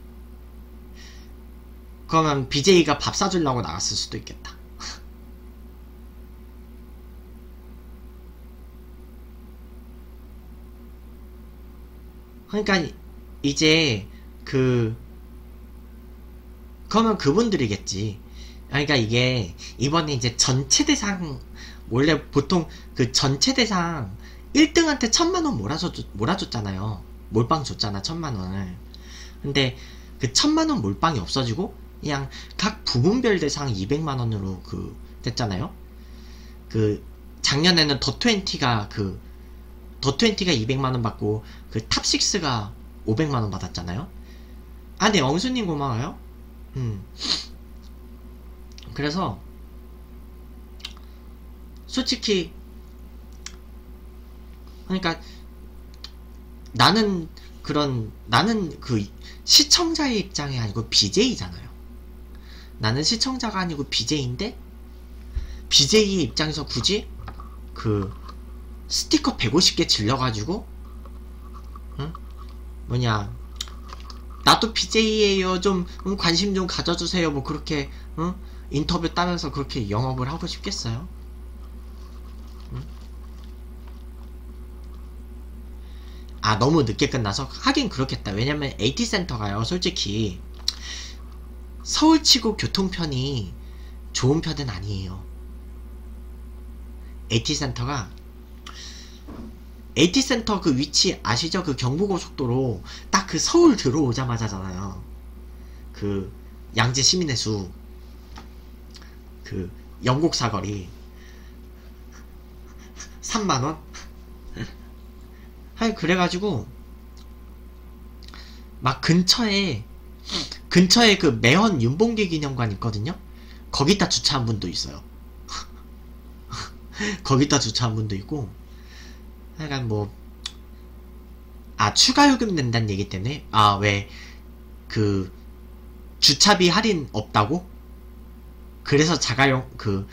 그러면 BJ가 밥 사주려고 나갔을 수도 있겠다. 그러니까 이제 그러면 그분들이겠지. 그러니까 이게 이번에 이제 전체 대상 원래 보통 전체 대상 1등한테 1000만원 몰아줬잖아요. 몰빵 줬잖아, 1000만원을. 근데 1000만원 몰빵이 없어지고 그냥 각 부문별 대상 200만원으로 됐잖아요. 작년에는 더20가 200만원 받고 탑6가 500만원 받았잖아요. 네, 엉수님 고마워요. 그래서 솔직히 그러니까 나는 시청자의 입장이 아니고 BJ잖아요. 나는 시청자가 아니고 BJ인데 BJ의 입장에서 굳이 스티커 150개 질러가지고 나도 BJ예요. 좀 관심 좀 가져주세요. 뭐 그렇게 인터뷰 따면서 그렇게 영업을 하고 싶겠어요? 너무 늦게 끝나서 하긴 그렇겠다. 왜냐면 AT센터가요 솔직히 서울치고 교통편이 좋은 편은 아니에요. AT센터 위치 아시죠? 경부고속도로 딱 서울 들어오자마자잖아요. 양재 시민회수 영곡 사거리 3만원? 그래가지고 막 근처에 매헌 윤봉길 기념관 있거든요. 거기다 주차한 분도 있어요. 거기다 주차한 분도 있고 하여간 추가 요금 낸다는 얘기 때문에 왜 주차비 할인 없다고? 그래서 자가용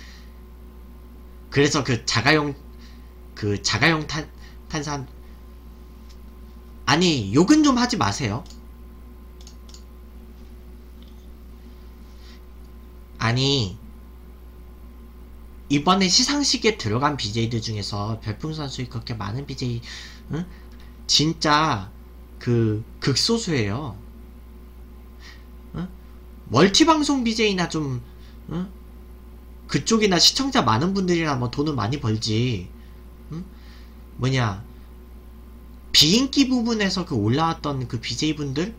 탄산 욕은 좀 하지 마세요. 아니 이번에 시상식에 들어간 BJ들 중에서 별풍선 수익 그렇게 많은 BJ 응? 진짜 그 극소수예요. 응? 멀티방송 BJ나 좀 응? 그쪽이나 시청자 많은 분들이나 뭐 돈을 많이 벌지. 응? 뭐냐 비인기 부분에서 그 올라왔던 그 BJ분들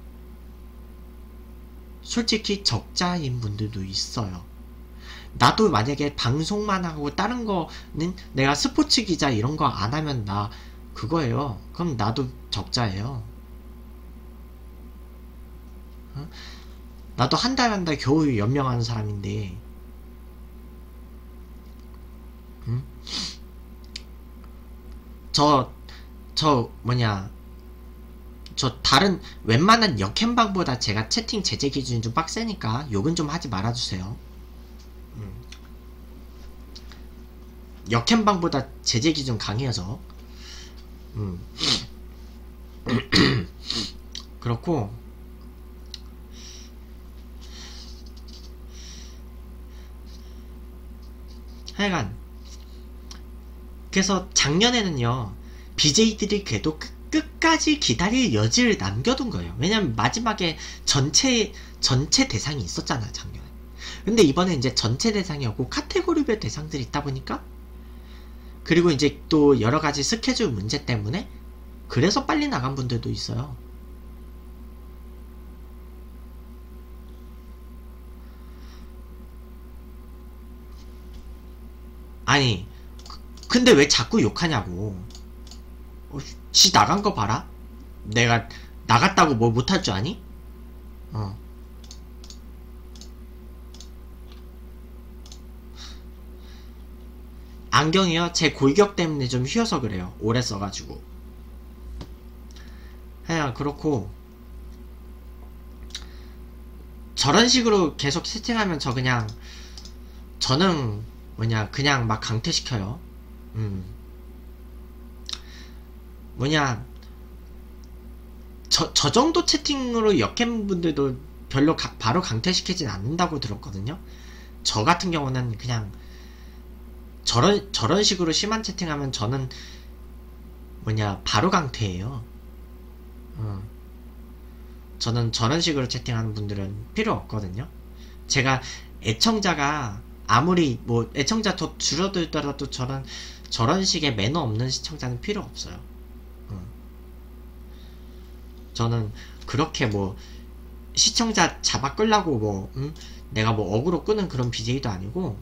솔직히 적자인 분들도 있어요. 나도 만약에 방송만 하고 다른 거는 내가 스포츠 기자 이런 거 안 하면 나 그거예요. 그럼 나도 적자예요. 어? 나도 한 달 한 달 겨우 연명하는 사람인데 응? 저 뭐냐 저 다른 웬만한 역캠방보다 제가 채팅 제재 기준이 좀 빡세니까 욕은 좀 하지 말아주세요. 역캠방보다 제재 기준 강해서 그렇고 하여간 그래서 작년에는요 BJ들이 그래도 끝까지 기다릴 여지를 남겨둔 거예요. 왜냐면 마지막에 전체 대상이 있었잖아요 작년에. 근데 이번에 이제 전체 대상이 없고 카테고리별 대상들이 있다 보니까 그리고 이제 또 여러가지 스케줄 문제 때문에 그래서 빨리 나간 분들도 있어요. 아니 근데 왜 자꾸 욕하냐고. 지 나간 거 봐라. 내가 나갔다고 뭐 못할 줄 아니? 안경이요? 제 골격 때문에 좀 휘어서 그래요. 오래 써가지고. 하여간 그렇고 저런 식으로 계속 세팅하면 저는 뭐냐 그냥 막 강퇴시켜요. 뭐냐 저 정도 채팅으로 역캠분들도 별로 바로 강퇴시키진 않는다고 들었거든요. 저 같은 경우는 그냥 저런 식으로 심한 채팅하면 저는 뭐냐 바로 강퇴예요. 저는 저런 식으로 채팅하는 분들은 필요 없거든요. 제가 애청자가 아무리 뭐 애청자 더 줄어들더라도 저런 식의 매너 없는 시청자는 필요 없어요. 저는 그렇게 뭐 시청자 잡아 끌라고 뭐 내가 뭐 어그로 끄는 그런 BJ도 아니고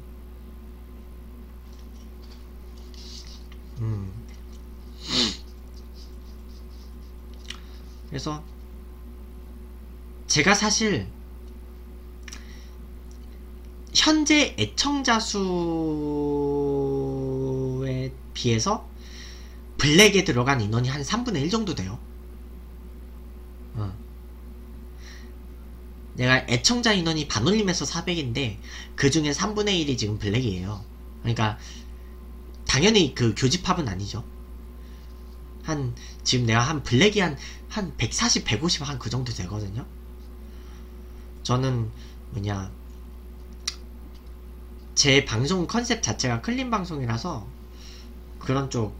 그래서 제가 사실 현재 애청자 수에 비해서 블랙에 들어간 인원이 한 3분의 1 정도 돼요. 내가 애청자 인원이 반올림에서 400인데 그 중에 3분의 1이 지금 블랙이에요. 그러니까 당연히 그 교집합은 아니죠. 지금 내가 한 블랙이 한 140, 150 한 그 정도 되거든요. 저는 뭐냐 제 방송 컨셉 자체가 클린 방송이라서 그런 쪽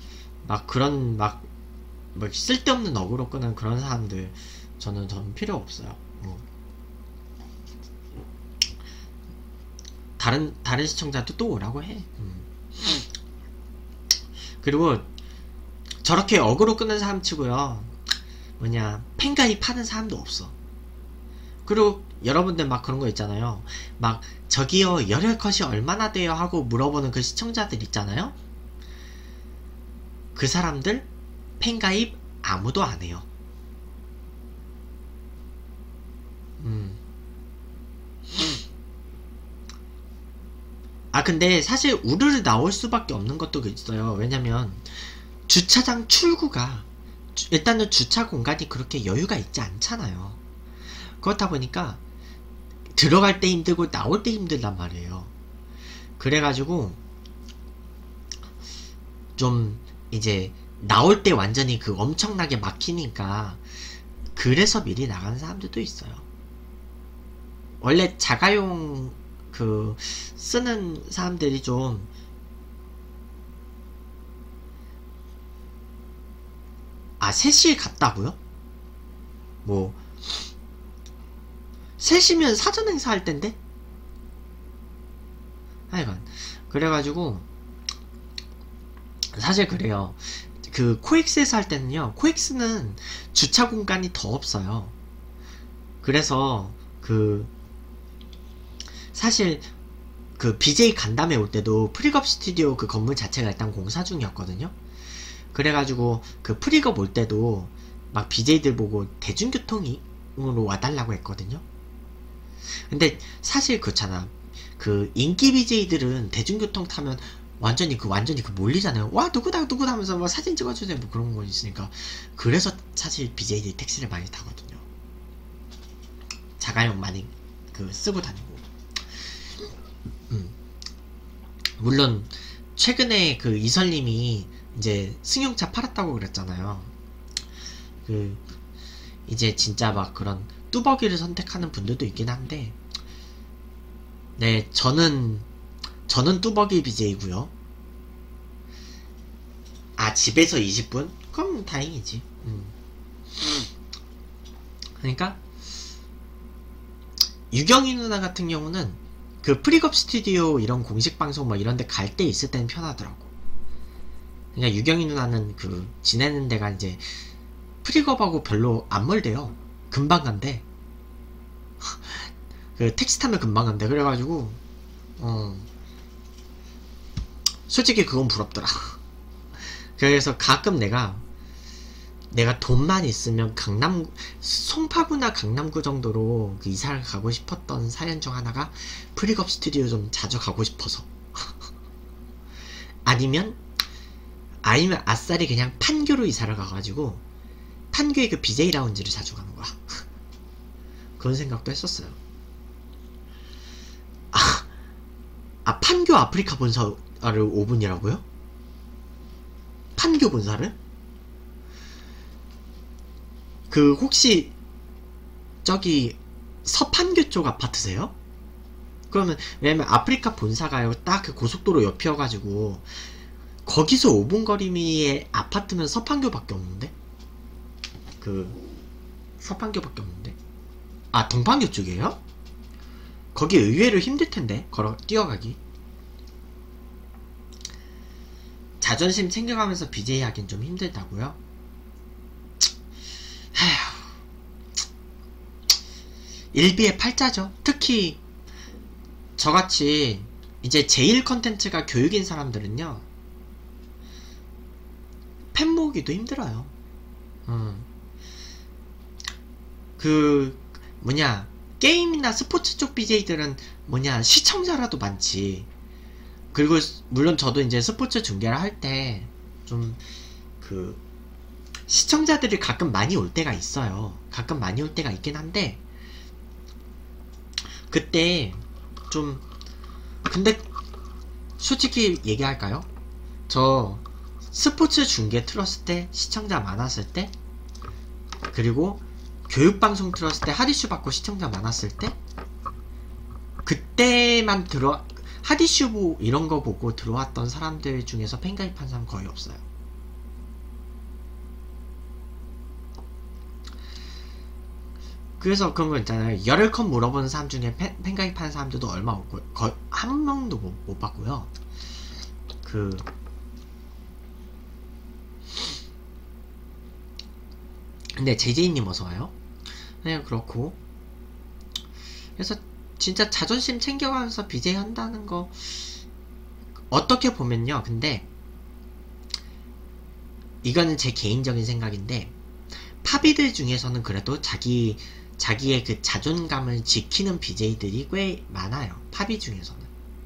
뭐 쓸데없는 어그로 끄는 그런 사람들 저는 필요 없어요. 다른 시청자도 또 오라고 해. 그리고 저렇게 어그로 끄는 사람 치고요 뭐냐 팬가입하는 사람도 없어. 그리고 여러분들 막 그런 거 있잖아요. 막 저기요 열혈컷이 얼마나 돼요 하고 물어보는 그 시청자들 있잖아요. 그 사람들 팬가입 아무도 안 해요. 근데 사실 우르르 나올 수밖에 없는 것도 있어요. 왜냐면 주차장 출구가 일단은 주차 공간이 그렇게 여유가 있지 않잖아요. 그렇다 보니까 들어갈 때 힘들고 나올 때 힘들단 말이에요. 그래가지고 좀 이제 나올 때 완전히 그 엄청나게 막히니까 그래서 미리 나가는 사람들도 있어요. 원래 자가용 그 쓰는 사람들이 좀 아, 3시에 갔다고요? 뭐 3시면 사전 행사 할 텐데? 하여간 그래가지고 사실 그래요. 그 코엑스에서 할 때는요, 코엑스는 주차 공간이 더 없어요. 그래서 그 사실 그 BJ 간담회 올 때도 프리겁 스튜디오 그 건물 자체가 일단 공사 중이었거든요. 그래가지고 그 프리겁 올 때도 막 BJ들 보고 대중교통으로 와달라고 했거든요. 근데 사실 그렇잖아. 그 인기 BJ들은 대중교통 타면 완전히 그 몰리잖아요. 와, 누구다 누구다 하면서 뭐 사진 찍어주세요 뭐 그런 거 있으니까. 그래서 사실 BJ들이 택시를 많이 타거든요. 자가용 많이 그 쓰고 다니고. 물론 최근에 그 이설님이 이제 승용차 팔았다고 그랬잖아요. 그 이제 진짜 막 그런 뚜벅이를 선택하는 분들도 있긴 한데, 네, 저는 뚜벅이 BJ고요. 아, 집에서 20분? 그럼 다행이지. 그러니까 유경이 누나 같은 경우는 그 프리겁 스튜디오 이런 공식 방송 뭐 이런 데 갈 때 있을 때는 편하더라고. 그러니까 유경이 누나는 그 지내는 데가 이제 프리겁하고 별로 안 멀대요. 금방 간대. 그 택시 타면 금방 간대. 그래가지고 솔직히 그건 부럽더라. 그래서 가끔 내가 돈만 있으면 송파구나 강남구 정도로 그 이사를 가고 싶었던 사연 중 하나가 프리겁 스튜디오 좀 자주 가고 싶어서. 아니면 아싸리 그냥 판교로 이사를 가가지고 판교의 그 BJ 라운지를 자주 가는 거야. 그런 생각도 했었어요. 판교 아프리카 본사를 5분이라고요? 판교 본사를? 그 혹시 저기 서판교 쪽 아파트세요? 그러면 왜냐면 아프리카 본사가요 딱 그 고속도로 옆이어가지고 거기서 5분 거리미의 아파트면 서판교밖에 없는데? 그 서판교밖에 없는데? 아, 동판교 쪽이에요? 거기 의외로 힘들텐데 뛰어가기. 자존심 챙겨가면서 BJ 하긴 좀 힘들다고요? 일비의 팔자죠. 특히 저같이 이제 제1 컨텐츠가 교육인 사람들은요, 팬 모으기도 힘들어요. 게임이나 스포츠 쪽 BJ들은 시청자라도 많지. 그리고 물론 저도 이제 스포츠 중계를 할 때 좀 시청자들이 가끔 많이 올 때가 있어요. 가끔 많이 올 때가 있긴 한데, 그때 근데 솔직히 얘기할까요? 저 스포츠 중계 틀었을 때 시청자 많았을 때, 그리고 교육방송 틀었을 때 하디슈 받고 시청자 많았을 때, 그때만 하디슈 이런 거 보고 들어왔던 사람들 중에서 팬가입한 사람 거의 없어요. 그래서 그런 거 있잖아요. 열흘컷 물어보는 사람 중에 팬가입하는 사람들도 얼마 없고, 거의 한 명도 못 봤고요. 근데 제이제이님 어서와요. 그냥 그렇고, 그래서 진짜 자존심 챙겨가면서 BJ 한다는 거 어떻게 보면요, 근데 이거는 제 개인적인 생각인데, 팝이들 중에서는 그래도 자기의 그 자존감을 지키는 BJ들이 꽤 많아요. 팝이 중에서는.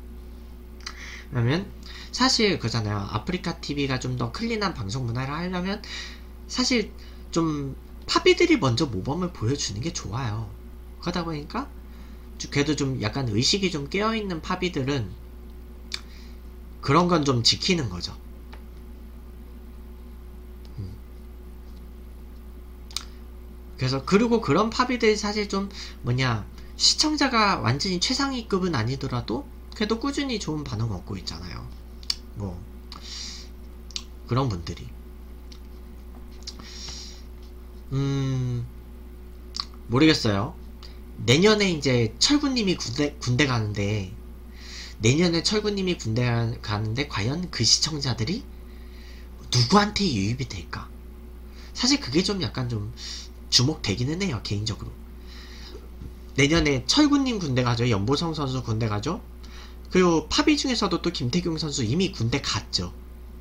그러면 사실 그잖아요. 아프리카 TV가 좀 더 클린한 방송 문화를 하려면 사실 좀 팝이들이 먼저 모범을 보여주는 게 좋아요. 그러다 보니까 그래도 좀 약간 의식이 좀 깨어있는 팝이들은 그런 건 좀 지키는 거죠. 그래서 그리고 그런 팝이들이 사실 좀 시청자가 완전히 최상위급은 아니더라도 그래도 꾸준히 좋은 반응 얻고 있잖아요. 뭐 그런 분들이 모르겠어요. 내년에 이제 철구님이 군대 가는데, 내년에 철구님이 군대 가는데 과연 그 시청자들이 누구한테 유입이 될까? 사실 그게 좀 약간 좀 주목되기는 해요, 개인적으로. 내년에 철구님 군대 가죠. 연보성 선수 군대 가죠. 그리고 파비 중에서도 또 김태경 선수 이미 군대 갔죠.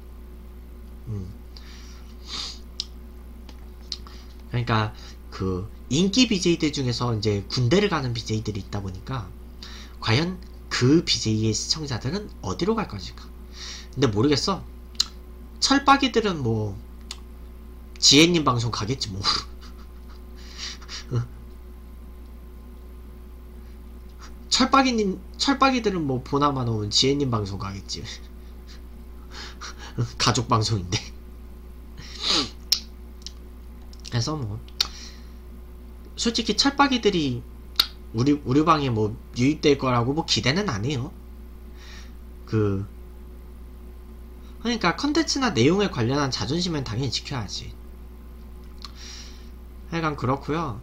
그러니까 그 인기 BJ들 중에서 이제 군대를 가는 BJ들이 있다 보니까 과연 그 BJ의 시청자들은 어디로 갈 것일까? 근데 모르겠어. 철박이들은 뭐 지혜님 방송 가겠지 뭐. 철박이들은 뭐 보나마 놓은 지혜님 방송 가겠지. 가족 방송인데. 그래서 뭐 솔직히 철박이들이 우리 방에 뭐 유입될 거라고 뭐 기대는 안 해요. 그러니까 컨텐츠나 내용에 관련한 자존심은 당연히 지켜야지. 하여간 그렇고요.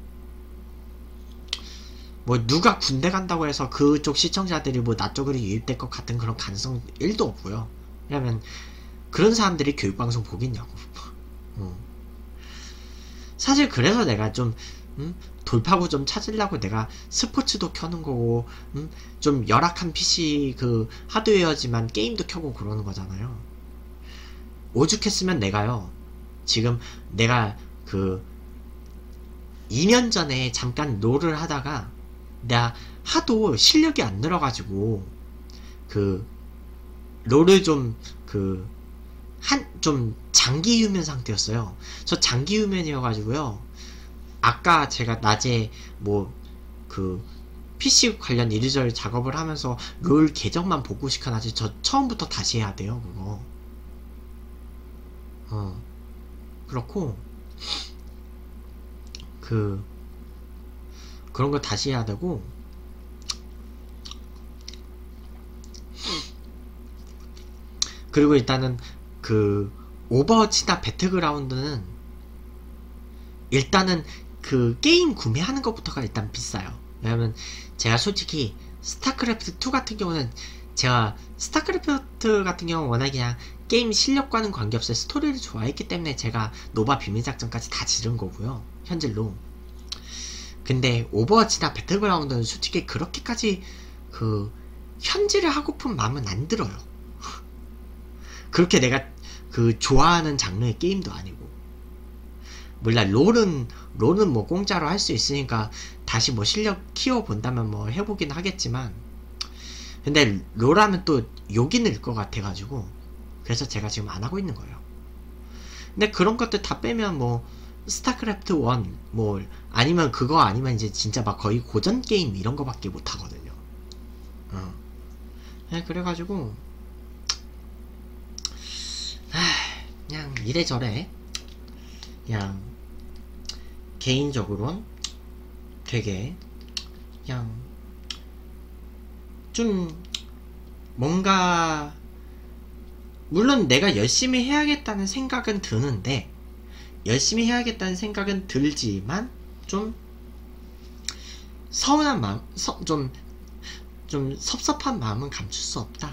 뭐 누가 군대 간다고 해서 그쪽 시청자들이 뭐 나 쪽으로 유입될 것 같은 그런 가능성 1도 없고요. 왜냐면 그런 사람들이 교육방송 보겠냐고. 사실 그래서 내가 좀 돌파구 좀 찾으려고 내가 스포츠도 켜는 거고, 좀 열악한 PC 그 하드웨어지만 게임도 켜고 그러는 거잖아요. 오죽했으면 내가요, 지금 내가 그 2년 전에 잠깐 롤을 하다가 내가 하도 실력이 안 늘어가지고 그 롤을 좀 좀 장기 휴면 상태였어요. 저 장기 휴면이어가지고요. 아까 제가 낮에 뭐 PC 관련 이리저리 작업을 하면서 롤 계정만 복구 시켜놔지 저 처음부터 다시 해야 돼요, 그거. 그렇고 그런 거 다시 해야 되고, 그리고 일단은 오버워치나 배틀그라운드는 일단은 게임 구매하는 것부터가 일단 비싸요. 왜냐면 제가 솔직히 스타크래프트2 같은 경우는 제가 스타크래프트 같은 경우는 워낙 그냥 게임 실력과는 관계없이 스토리를 좋아했기 때문에 제가 노바 비밀작전까지 다 지른 거고요, 현질로. 근데 오버워치나 배틀그라운드는 솔직히 그렇게까지 현질을 하고픈 마음은 안 들어요. 그렇게 내가 좋아하는 장르의 게임도 아니고. 몰라, 롤은 뭐 공짜로 할 수 있으니까 다시 뭐 실력 키워본다면 뭐 해보긴 하겠지만, 근데 롤하면 또 욕이 늘 것 같아가지고 그래서 제가 지금 안 하고 있는 거예요. 근데 그런 것들 다 빼면 뭐 스타크래프트 1 뭐 아니면 그거 아니면 이제 진짜 막 거의 고전 게임 이런 거밖에 못 하거든요. 네, 그래가지고 그냥 이래저래 그냥 개인적으로는 되게 그냥 좀 뭔가, 물론 내가 열심히 해야겠다는 생각은 드는데, 열심히 해야겠다는 생각은 들지만 좀 서운한 마음, 좀 섭섭한 마음은 감출 수 없다.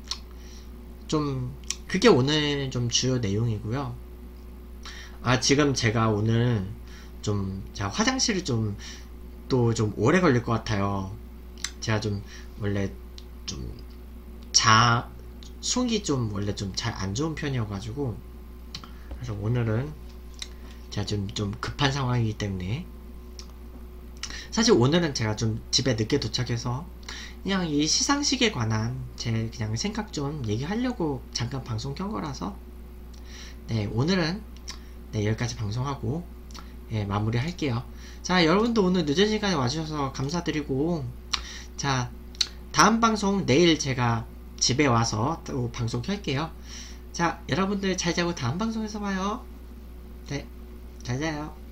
좀 그게 오늘 좀 주요 내용이고요. 지금 제가 오늘 제가 화장실을 또 좀 오래 걸릴 것 같아요. 제가 원래 속이 원래 잘 안 좋은 편이어가지고, 그래서 오늘은 제가 좀 급한 상황이기 때문에, 사실 오늘은 제가 집에 늦게 도착해서 그냥 이 시상식에 관한 제 그냥 생각 좀 얘기하려고 잠깐 방송 켠 거라서, 네, 오늘은 여기까지 방송하고 마무리 할게요. 자, 여러분도 오늘 늦은 시간에 와주셔서 감사드리고, 자, 다음 방송 내일 제가 집에 와서 또 방송 켤게요. 자, 여러분들 잘 자고 다음 방송에서 봐요. 네, 잘 자요.